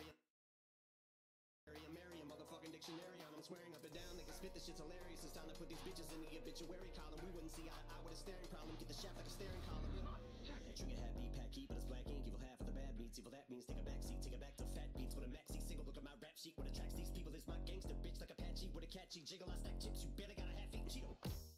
marry a motherfucking dictionary on. I'm swearing up and down, they can spit, this shit's hilarious. It's time to put these bitches in the obituary column. We wouldn't see eye to eye with a staring problem. Get the shaft like a staring column. Trigger happy, pack heat, but it's black ink. Evil half of the bad meats. Evil that means take a back seat, take it back to fat beats with a maxi single. Look at my rap sheet. What attracts these people is my gangster bitch like Apache with a catchy jiggle. I stack chips, you better got a half-eaten Cheeto.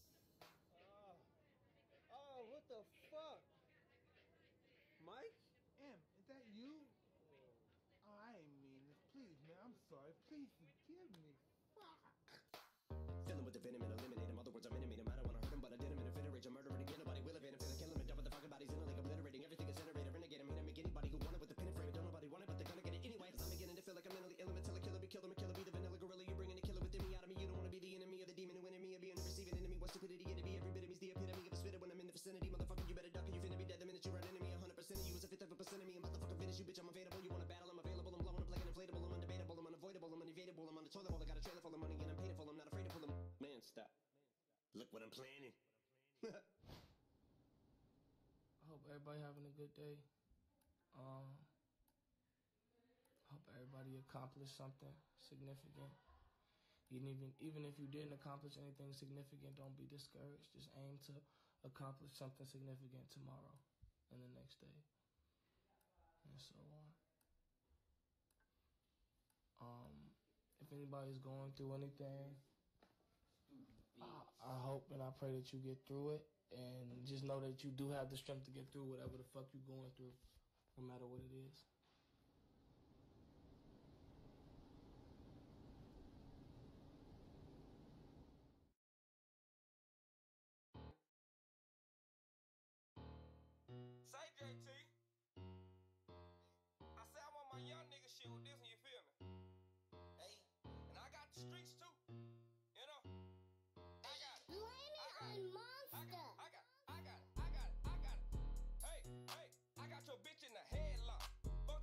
Oh, what the fuck? Mike? Em, is that you? Oh, I ain't mean this. Please, man, I'm sorry. Please forgive me. Fuck. Fill him with the venom and eliminate him. Other words, I'm intimate him. I don't wanna hurt him, but I did him in a fit of rage. I'm murdering again. Nobody will evade him. Finna kill him and dump the fucking bodies in a lake, obliterating everything is generated. Renegade him. Make anybody who want it with the pin and frame. Don't nobody want it, but they're gonna get it anyway. Cause I'm beginning to feel like I'm mentally ill. Until a killer be killed him. A killer be the vanilla gorilla. You're bringing a killer within me out of me. You don't wanna be the enemy of the demon who enemy of being a receiving enemy. What stupidity and to be every bit of me's the epitome of a spitter when I'm in the vicinity. Motherfucker, you better duck or you finna be dead the minute you run into me. 100% of you is a fifth of a percent of me. I'm about to fucking finish you, bitch. I'm available. You wanna battle? I'm available. I'm blowing up like an inflatable. I'm undebatable. I'm unavoidable. I'm unevadable. I'm on the toilet bowl. I got a trailer full of money and I'm paid for. I'm not afraid to pull them. Man, stop. Look what I'm planning. I hope everybody having a good day. Hope everybody accomplished something significant. Even if you didn't accomplish anything significant, don't be discouraged. Just aim to accomplish something significant tomorrow and the next day, and so on. If anybody's going through anything, I hope and I pray that you get through it, and just know that you do have the strength to get through whatever the fuck you're going through, no matter what it is. Say JT, I say I want my young nigga shit with this one, you feel me? Hey, and I got the streets too, you know? I got it. Blame it on Monster. I got it. Hey, I got your bitch in the headlock. Fuck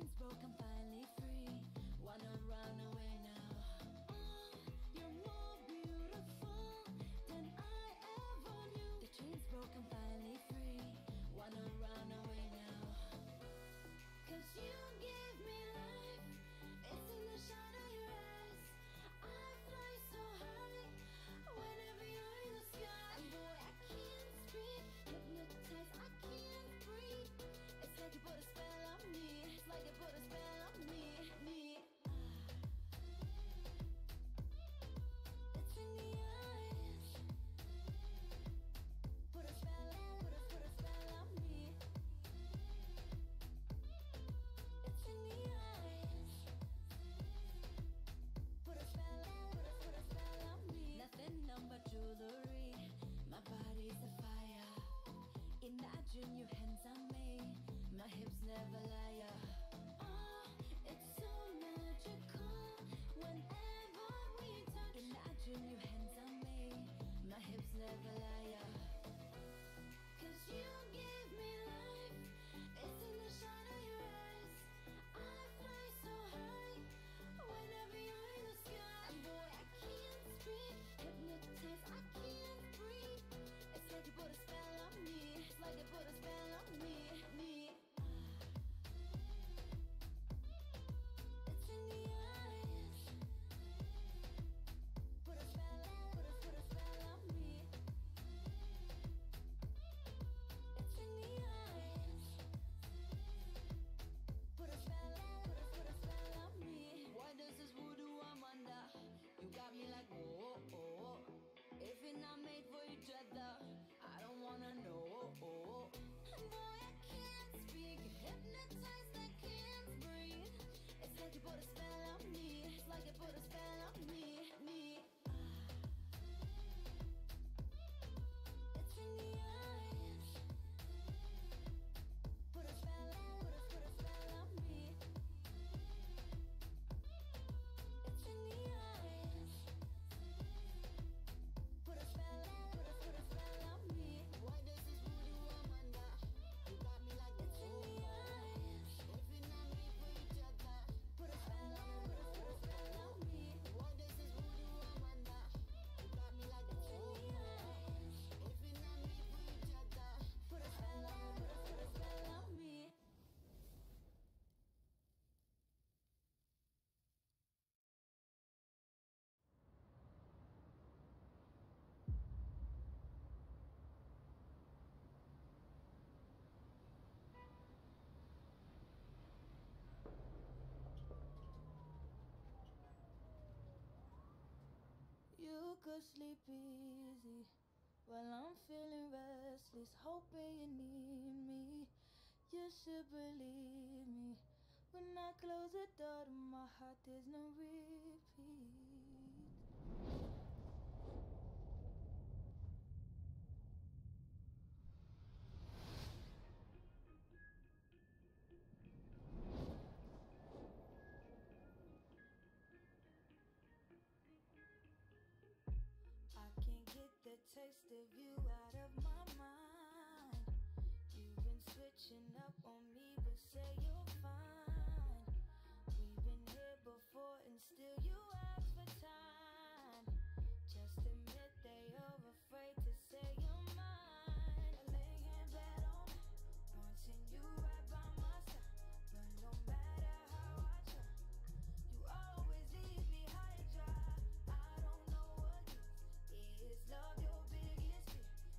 chains broke, I'm finally free. Wanna run away now. You're more beautiful than I ever knew. The chains broke, I'm finally free. Wanna run away now. 'Cause you give me life. It's in the shine of your eyes. I fly so high whenever you're in the sky. And boy, I can't speak, hypnotized, I can't breathe. It's like you put a spell on me. It's like you put a spell on me. It's in the eyes. Put a spell on me. It's in the eyes. Put a spell on me. Nothing but jewelry. My body's a fire. Imagine your hands on me. My hips never lie. Oh, it's so magical. Whenever we touch. Imagine your hands on me. My hips never lie. 'Cause you give me life. It's in the shine of your eyes. I fly so high whenever you're in the sky. And boy, I can't speak, hypnotized, I can't breathe. It's like you put a spell on me. It's like you put a spell on me. It's in the eyes. Put a spell on me. It's in the eyes. Put a spell on me. Why does this voodoo I'm under? You got me like whoa, oh. If we're not made for each other, I don't wanna know. And boy, I can't speak, hypnotized, I can't breathe. It's like you put a spell on me. It's like you put a spell on me. It's in the eyes. Put a spell on me. It's in the eyes. Put a spell on me. Why does this voodoo I'm under? You got me like it's in the eyes. If we're not made for each other, put a spell on me. Why does this voodoo I'm under? You got me like it's in the eyes. If we're not made for each other, put a spell on me. You could sleep easy while I'm feeling restless, hoping you need me. You should believe me. When I close the door to my heart, there's no repeat. I can't get the taste of you out of my mind. You've been switching up on me, but say you're fine. We've been here before and still you ask for time. Just admit that you're afraid to say you're mine. Laying in bed all night, wanting you right by my side. But no matter how I try, you always leave me high and dry. I don't know what is love your biggest fear?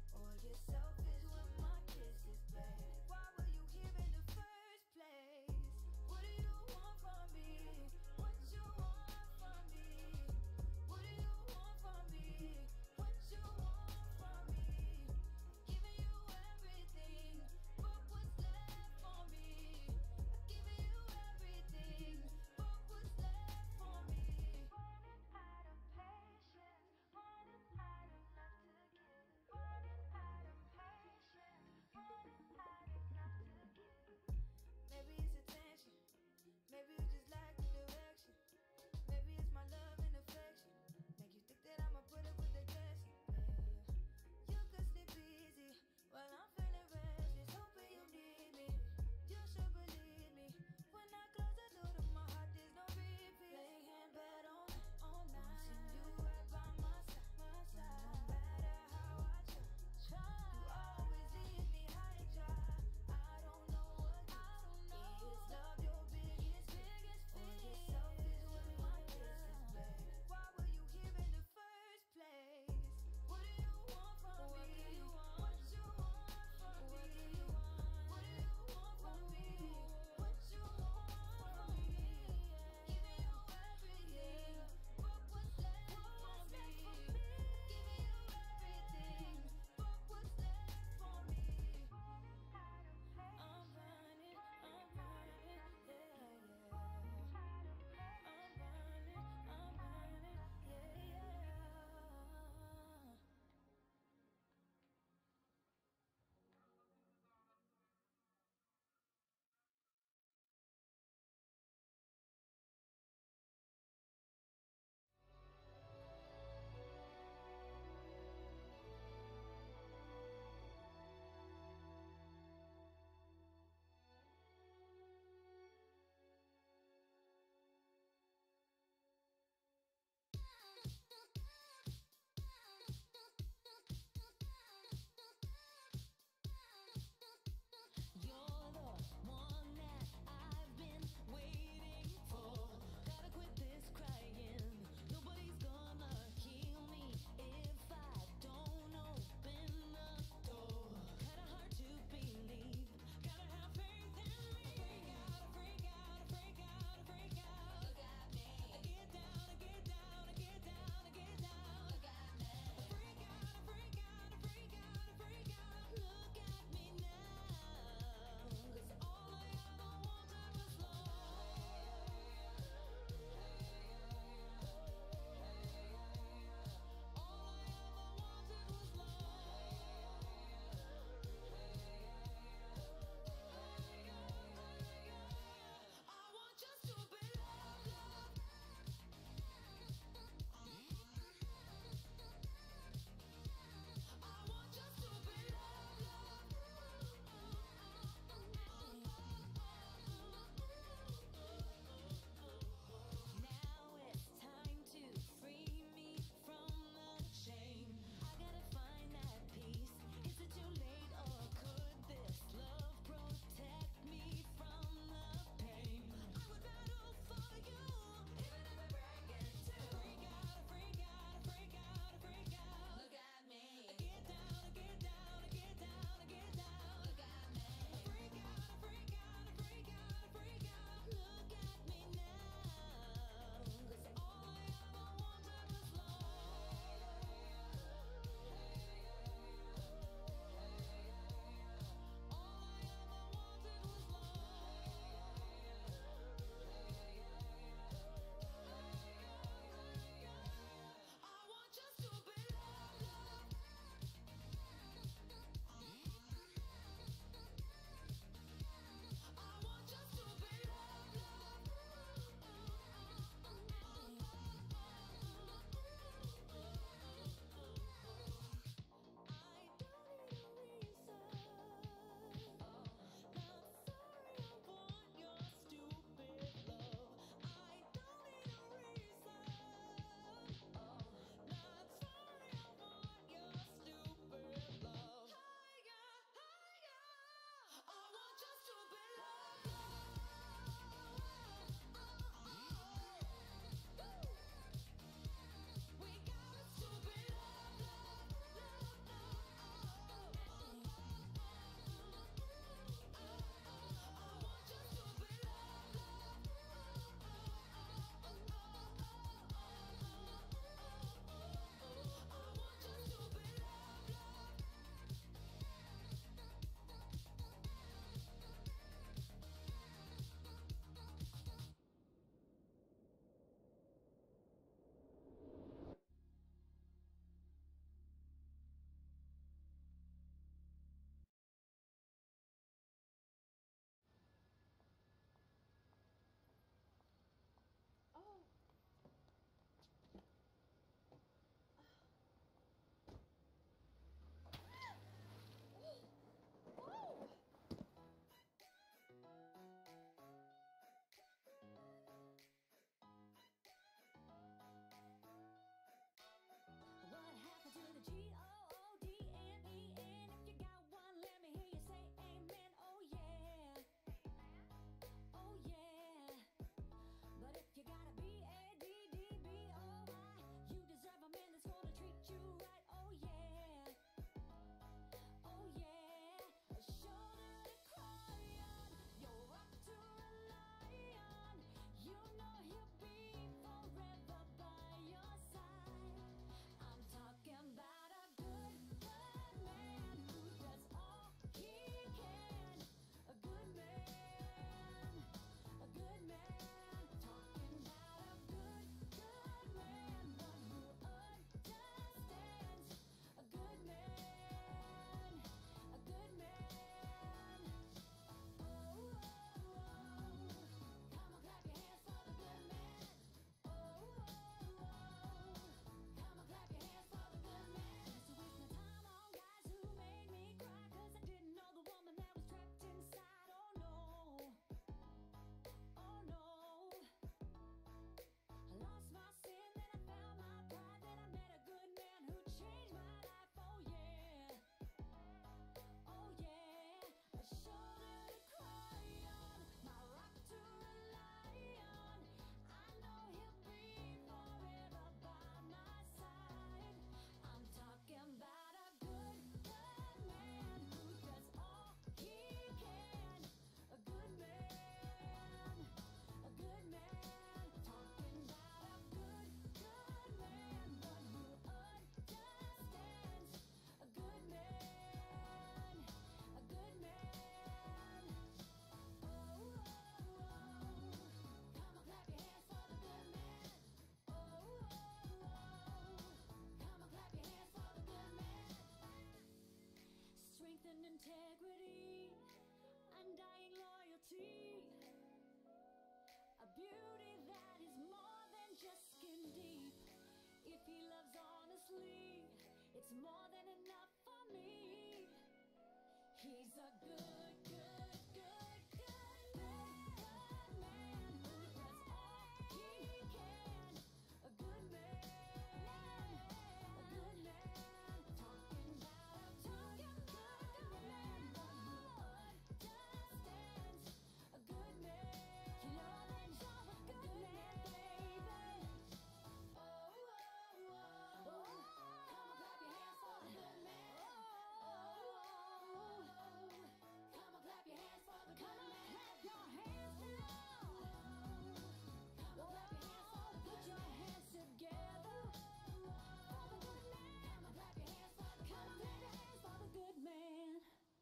integrity, undying loyalty, a beauty that is more than just skin deep. If he loves honestly, it's more than enough for me. He's a good, good, good, good man who does all he can. A good man, a good man. Talking about a good man, Lord understands. A good man, he knows you're a good man, baby. Oh, oh, oh, oh. Come on, clap your hands for the good man. Oh, oh, oh. Come on, clap your hands for the good man. Clap your hands now. Come on, clap your hands for the good man. Put your hands together for the good man. Come on, clap your hands for the good man. Clap your hands for the good man.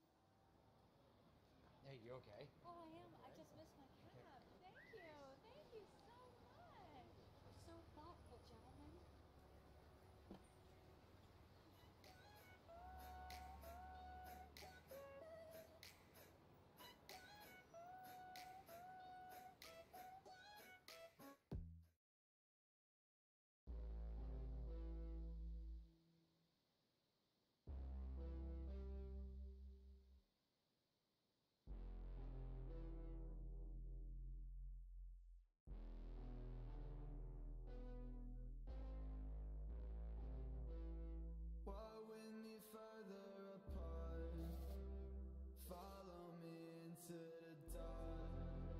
Hey, you okay? Oh, I am. I just missed my cab. Thank you. Thank you so much. So thoughtful, gentlemen. Walk with me further apart. Follow me into the dark.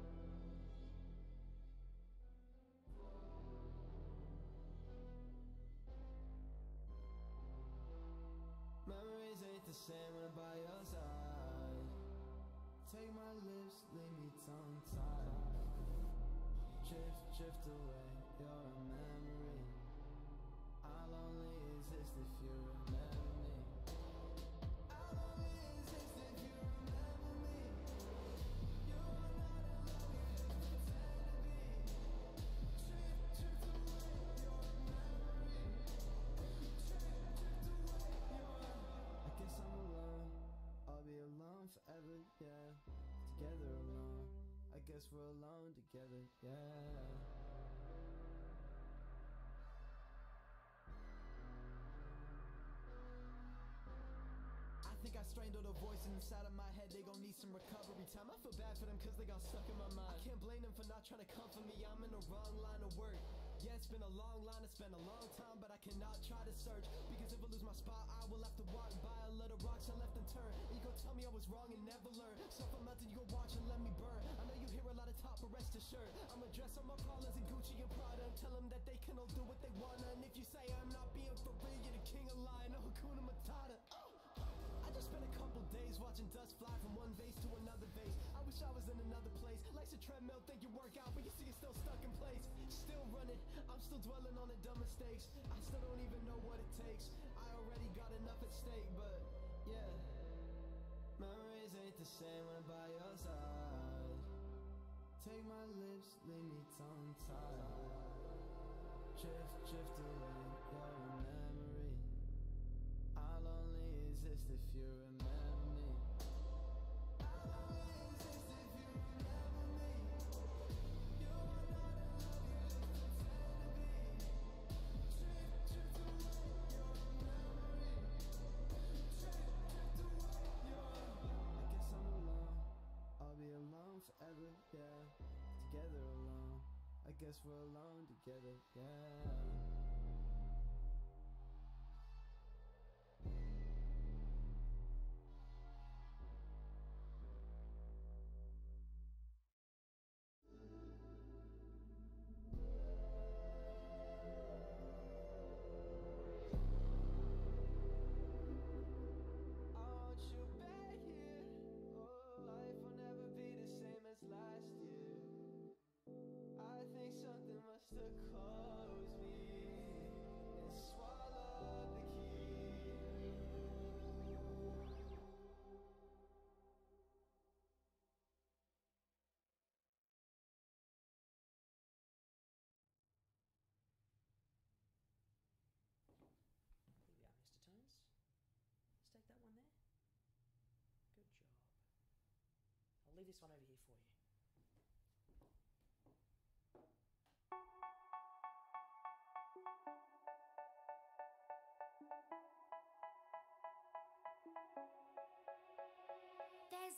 Memories ain't the same when by your side. Take my lips, leave me tongue-tied. Drift, drift away, you're a memory. I'll only exist if you remember me. I'll only exist if you remember me. You are not in love, you just pretend to be. Drift, drift away, you're a memory. Drift, drift away, I guess I'm alone. I'll be alone forever, yeah. Together alone. I guess we're alone together, yeah. I think I strangled a voice inside of my head. They gon' need some recovery time. I feel bad for them cause they got stuck in my mind. I can't blame them for not trying to comfort me. I'm in the wrong line of work. Yeah, it's been a long line, it's been a long time, but I cannot try to search. Because if I lose my spot, I will have to walk by a lot of rocks I left and turn. And you gon' tell me I was wrong and never learn. So if I'm out there, you gon' watch and let me burn. I know you hear a lot of talk, but rest assured I'ma dress on my problems in Gucci and Prada and tell them that they can all do what they wanna. And if you say I'm not being for real, you're the king of lying. No Hakuna Matata. I just spent a couple days watching dust fly from one vase to another vase. I wish I was in another place. Life's a treadmill, think you work out, but you see you're still stuck in place. Still running, I'm still dwelling on the dumb mistakes. I still don't even know what it takes. I already got enough at stake, but yeah. Memories ain't the same when by your side. Take my lips, leave me tongue-tied. Drift, drift away, you're a memory. I'll only exist if you remember me. I'll only exist if you remember me. You are not in love, you just pretend to be. Drift, drift away, you're a memory. Drift, drift away, I guess I'm alone. I'll be alone forever, yeah. Together alone. I guess we're alone together, yeah. I want you back here. Oh, life will never be the same as last year. I think something must have closed me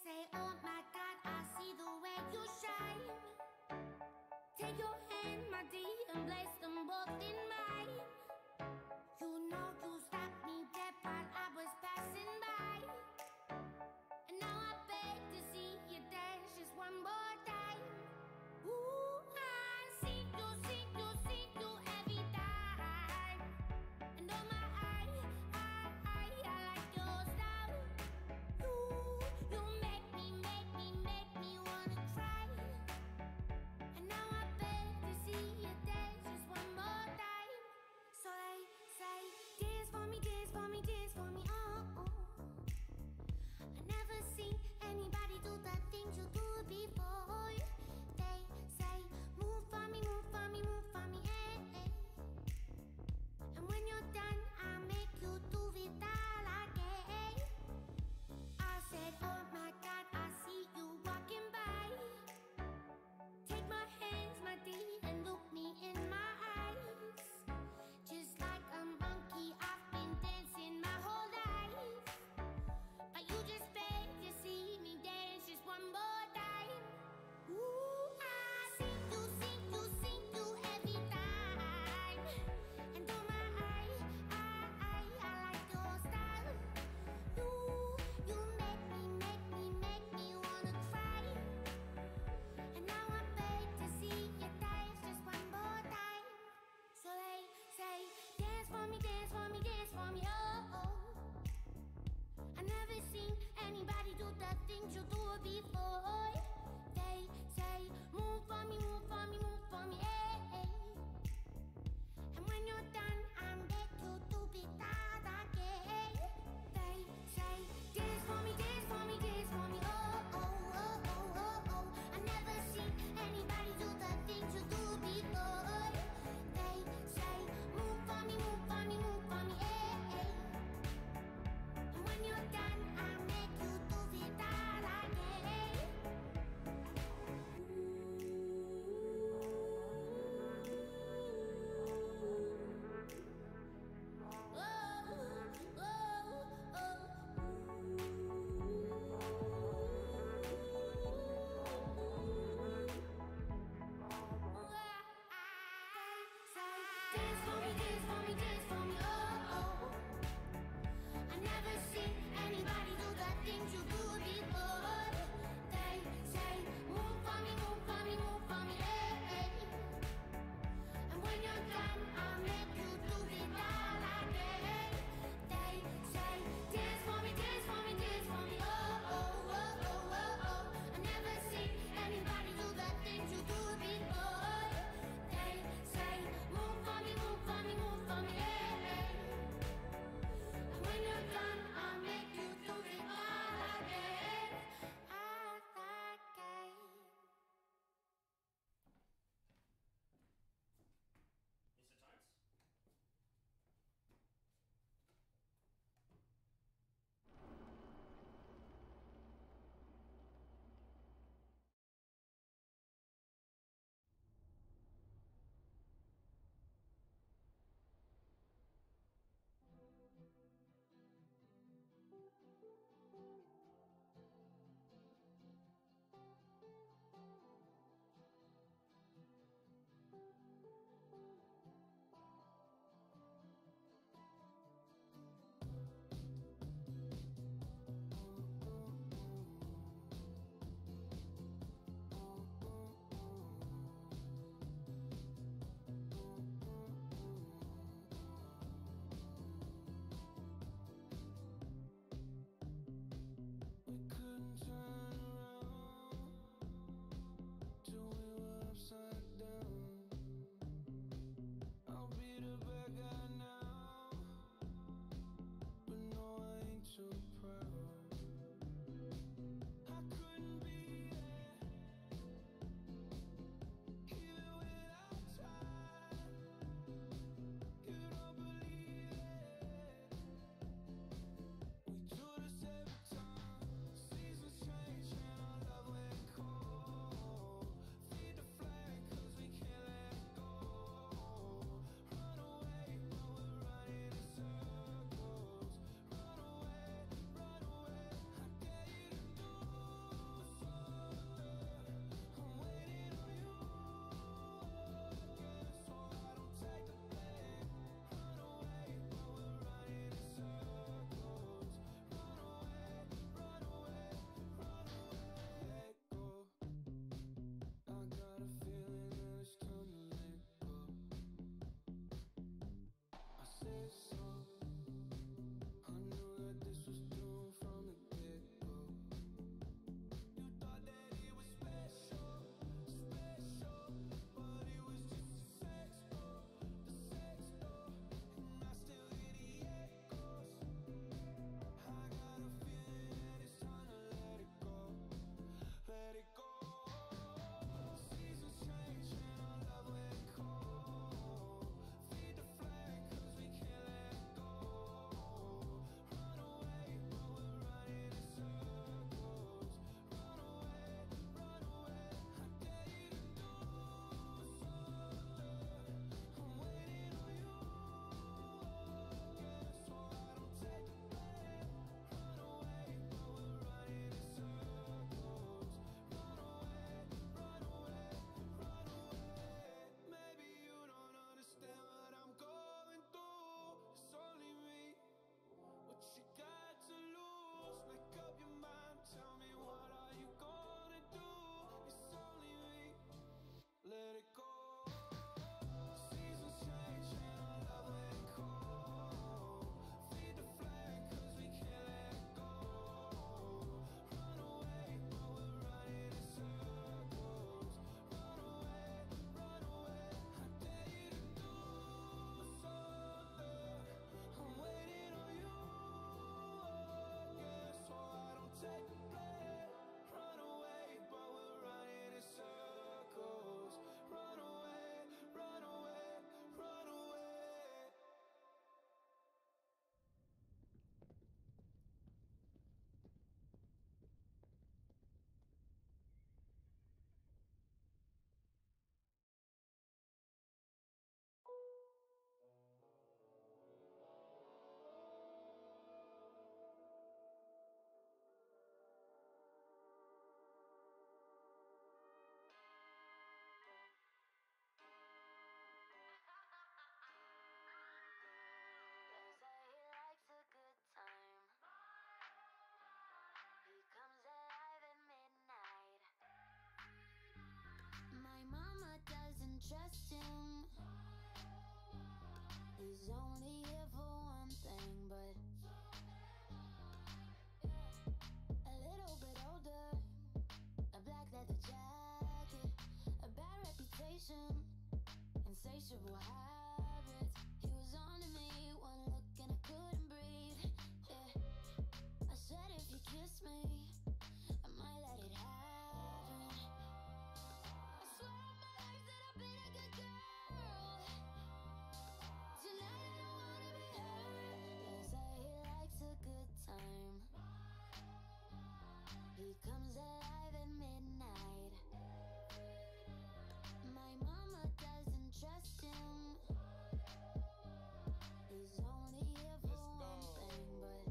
say, oh my God, I see the way you shine. Take your hand, my dear, and place them both in mine. You know you stopped me dead while I was passing by. And now I beg to see you dance just one more time. Ooh, I see you every time. And oh my, I like your style. You make me wanna cry. And now I beg to see you dance just one more time. So they say, dance for me, dance for me, dance for me, oh, oh. I never seen anybody do the things you do before. They say, move for me, move for me, move for me, eh, eh. And when you're done, I'll make you do it all again. I said, oh my God, I see you walking by. Take my hands, my dear, and look me in my eyes. Just like a monkey, I've been dancing my whole life. But you just beg to see me dance just one more time. Ooh, I see you every time. And oh my, I like your style. You make me wanna cry. And now I beg to see you dance just one more time. So they say, dance for me, dance for me, dance for me, oh, oh. I never seen anybody do the things you do before. They say, move for me, move for me, move for me, eh, eh. And when you're done, I beg you to be that again. They say, dance for me, dance for me, dance for me, oh, oh, oh, oh, oh, oh. I never seen anybody do the things you do before. They say, move for me, move for me, move for me, eh, eh. And when you're done, I make you do it all again. Ooh. trust him. He's only here for one thing, but a little bit older, a black leather jacket, a bad reputation, insatiable habits. He was on to me, one look and I couldn't breathe. Yeah, I said if you kiss me, I might let it happen. I swear on my life that I've been a good girl. Tonight I don't wanna be hurt. They say he likes a good time. He comes alive at midnight. My mama doesn't trust him. He's only here for one thing, but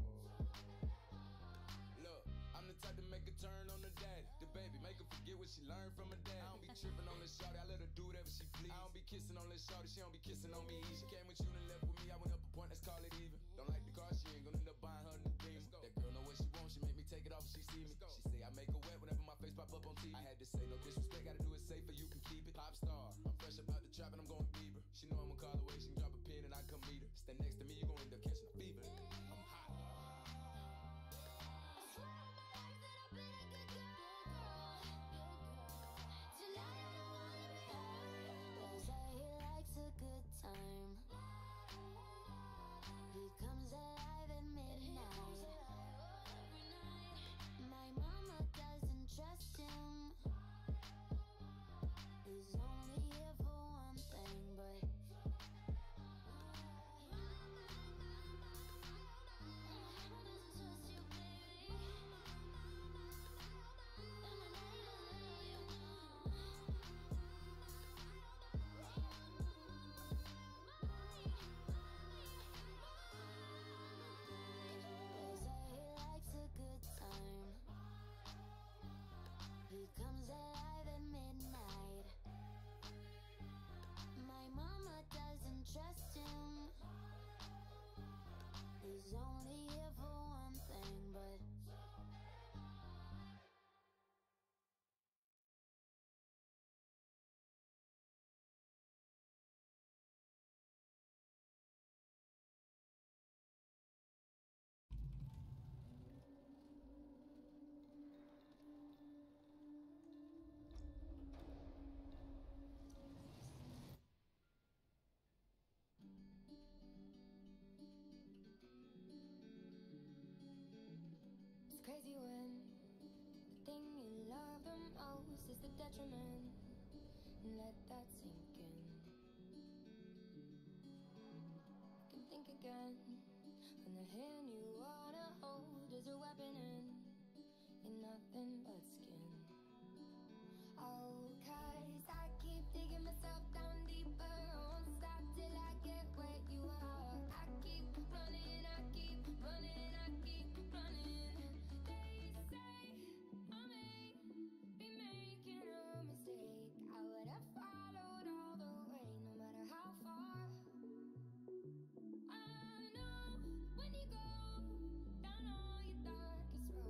look, I'm the type to make a turn on the daddy. The baby, make her forget what she learned from her dad. I don't be tripping on this shawty, I let her do whatever she please. I don't be kissing on this shawty, she don't be kissing on me. She came with you and left with me, I went up a point, let's call it even. Don't like the car, she ain't gonna end up buying her new dream. That girl know what she wants, she make me take it off if she see me. She say I make her wet whenever my face pop up on TV. I had to say no disrespect, gotta do it safer, you can keep it. Pop star, I'm fresh up out the trap and I'm going Bieber. She know I'ma call away, she can drop a pin and I come meet her. Stand next to me, you gon' end up catching a fever. I'm hot. I swear on my life that I've been a good girl. Tonight I don't wanna be hurt. They say he likes a good time. He comes alive at midnight. My mama doesn't trust him. He's only here for one thing, but he comes alive at midnight. My mama doesn't trust him. He's only here for one thing, but it's crazy when the thing you love the most is the detriment. Let that sink in. You can think again when the hand you wanna hold is a weapon and you're nothing but skin. Oh, 'cause I keep digging myself down deeper. I won't stop till I get where you are. I keep running, I keep running, I keep running. They say I may be making a mistake. I would have followed all the way, no matter how far. I know when you go down all your darkest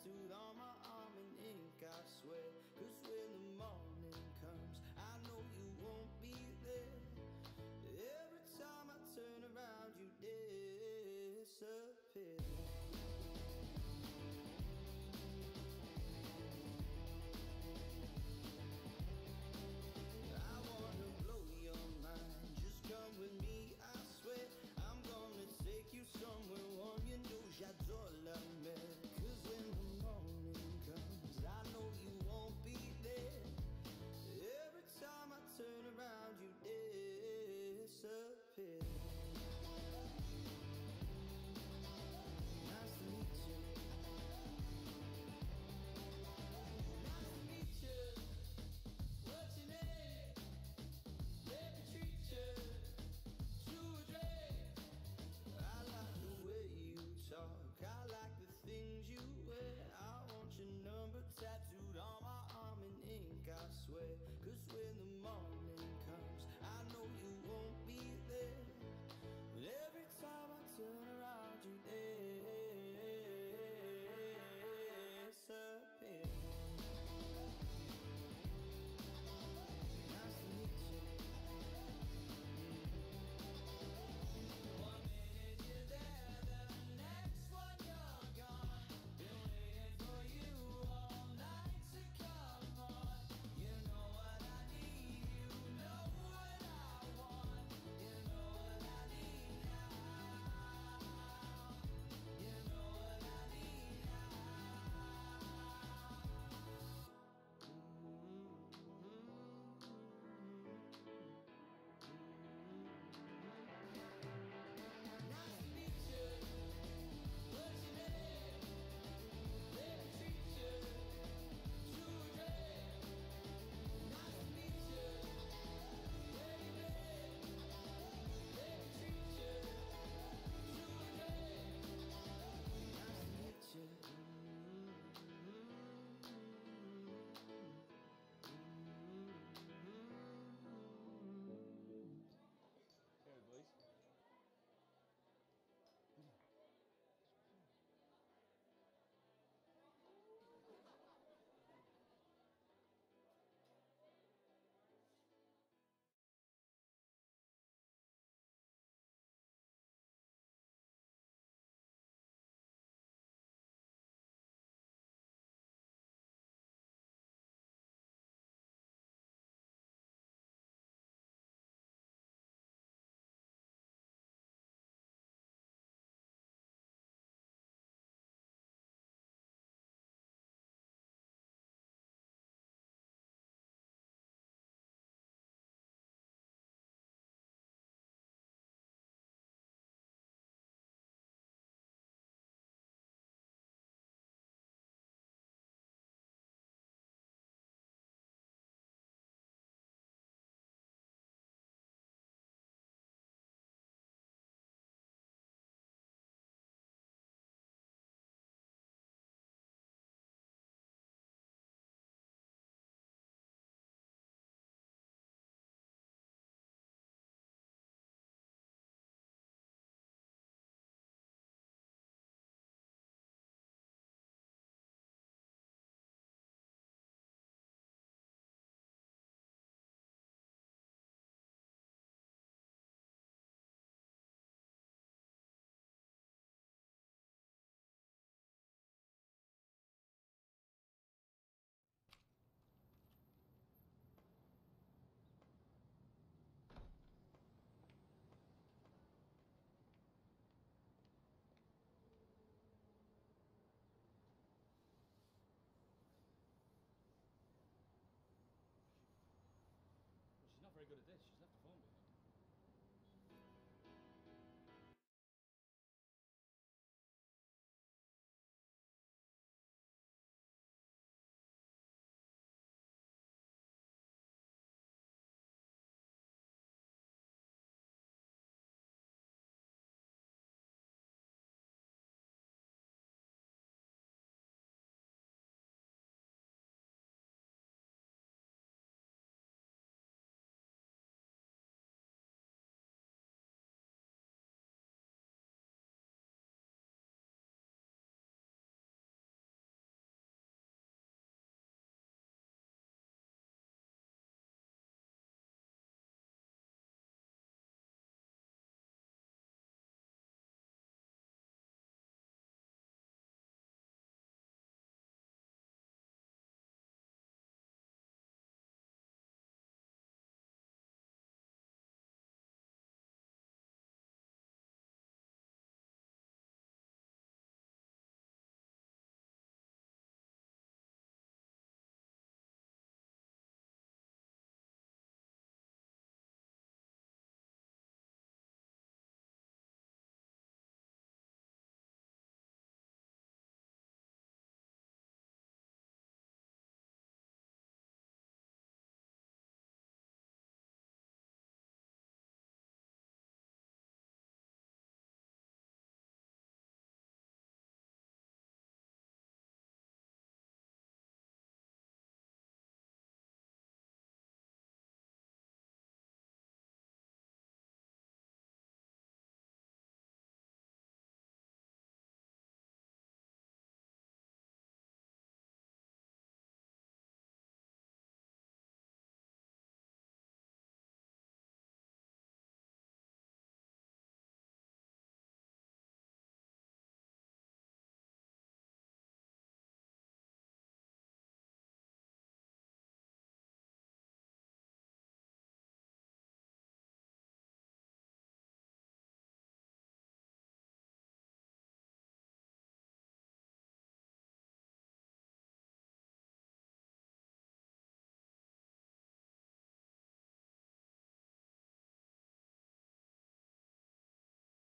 tattooed on my arm in ink, I swear. 'Cause when the morning comes, I know you won't be there. Every time I turn around, you disappear.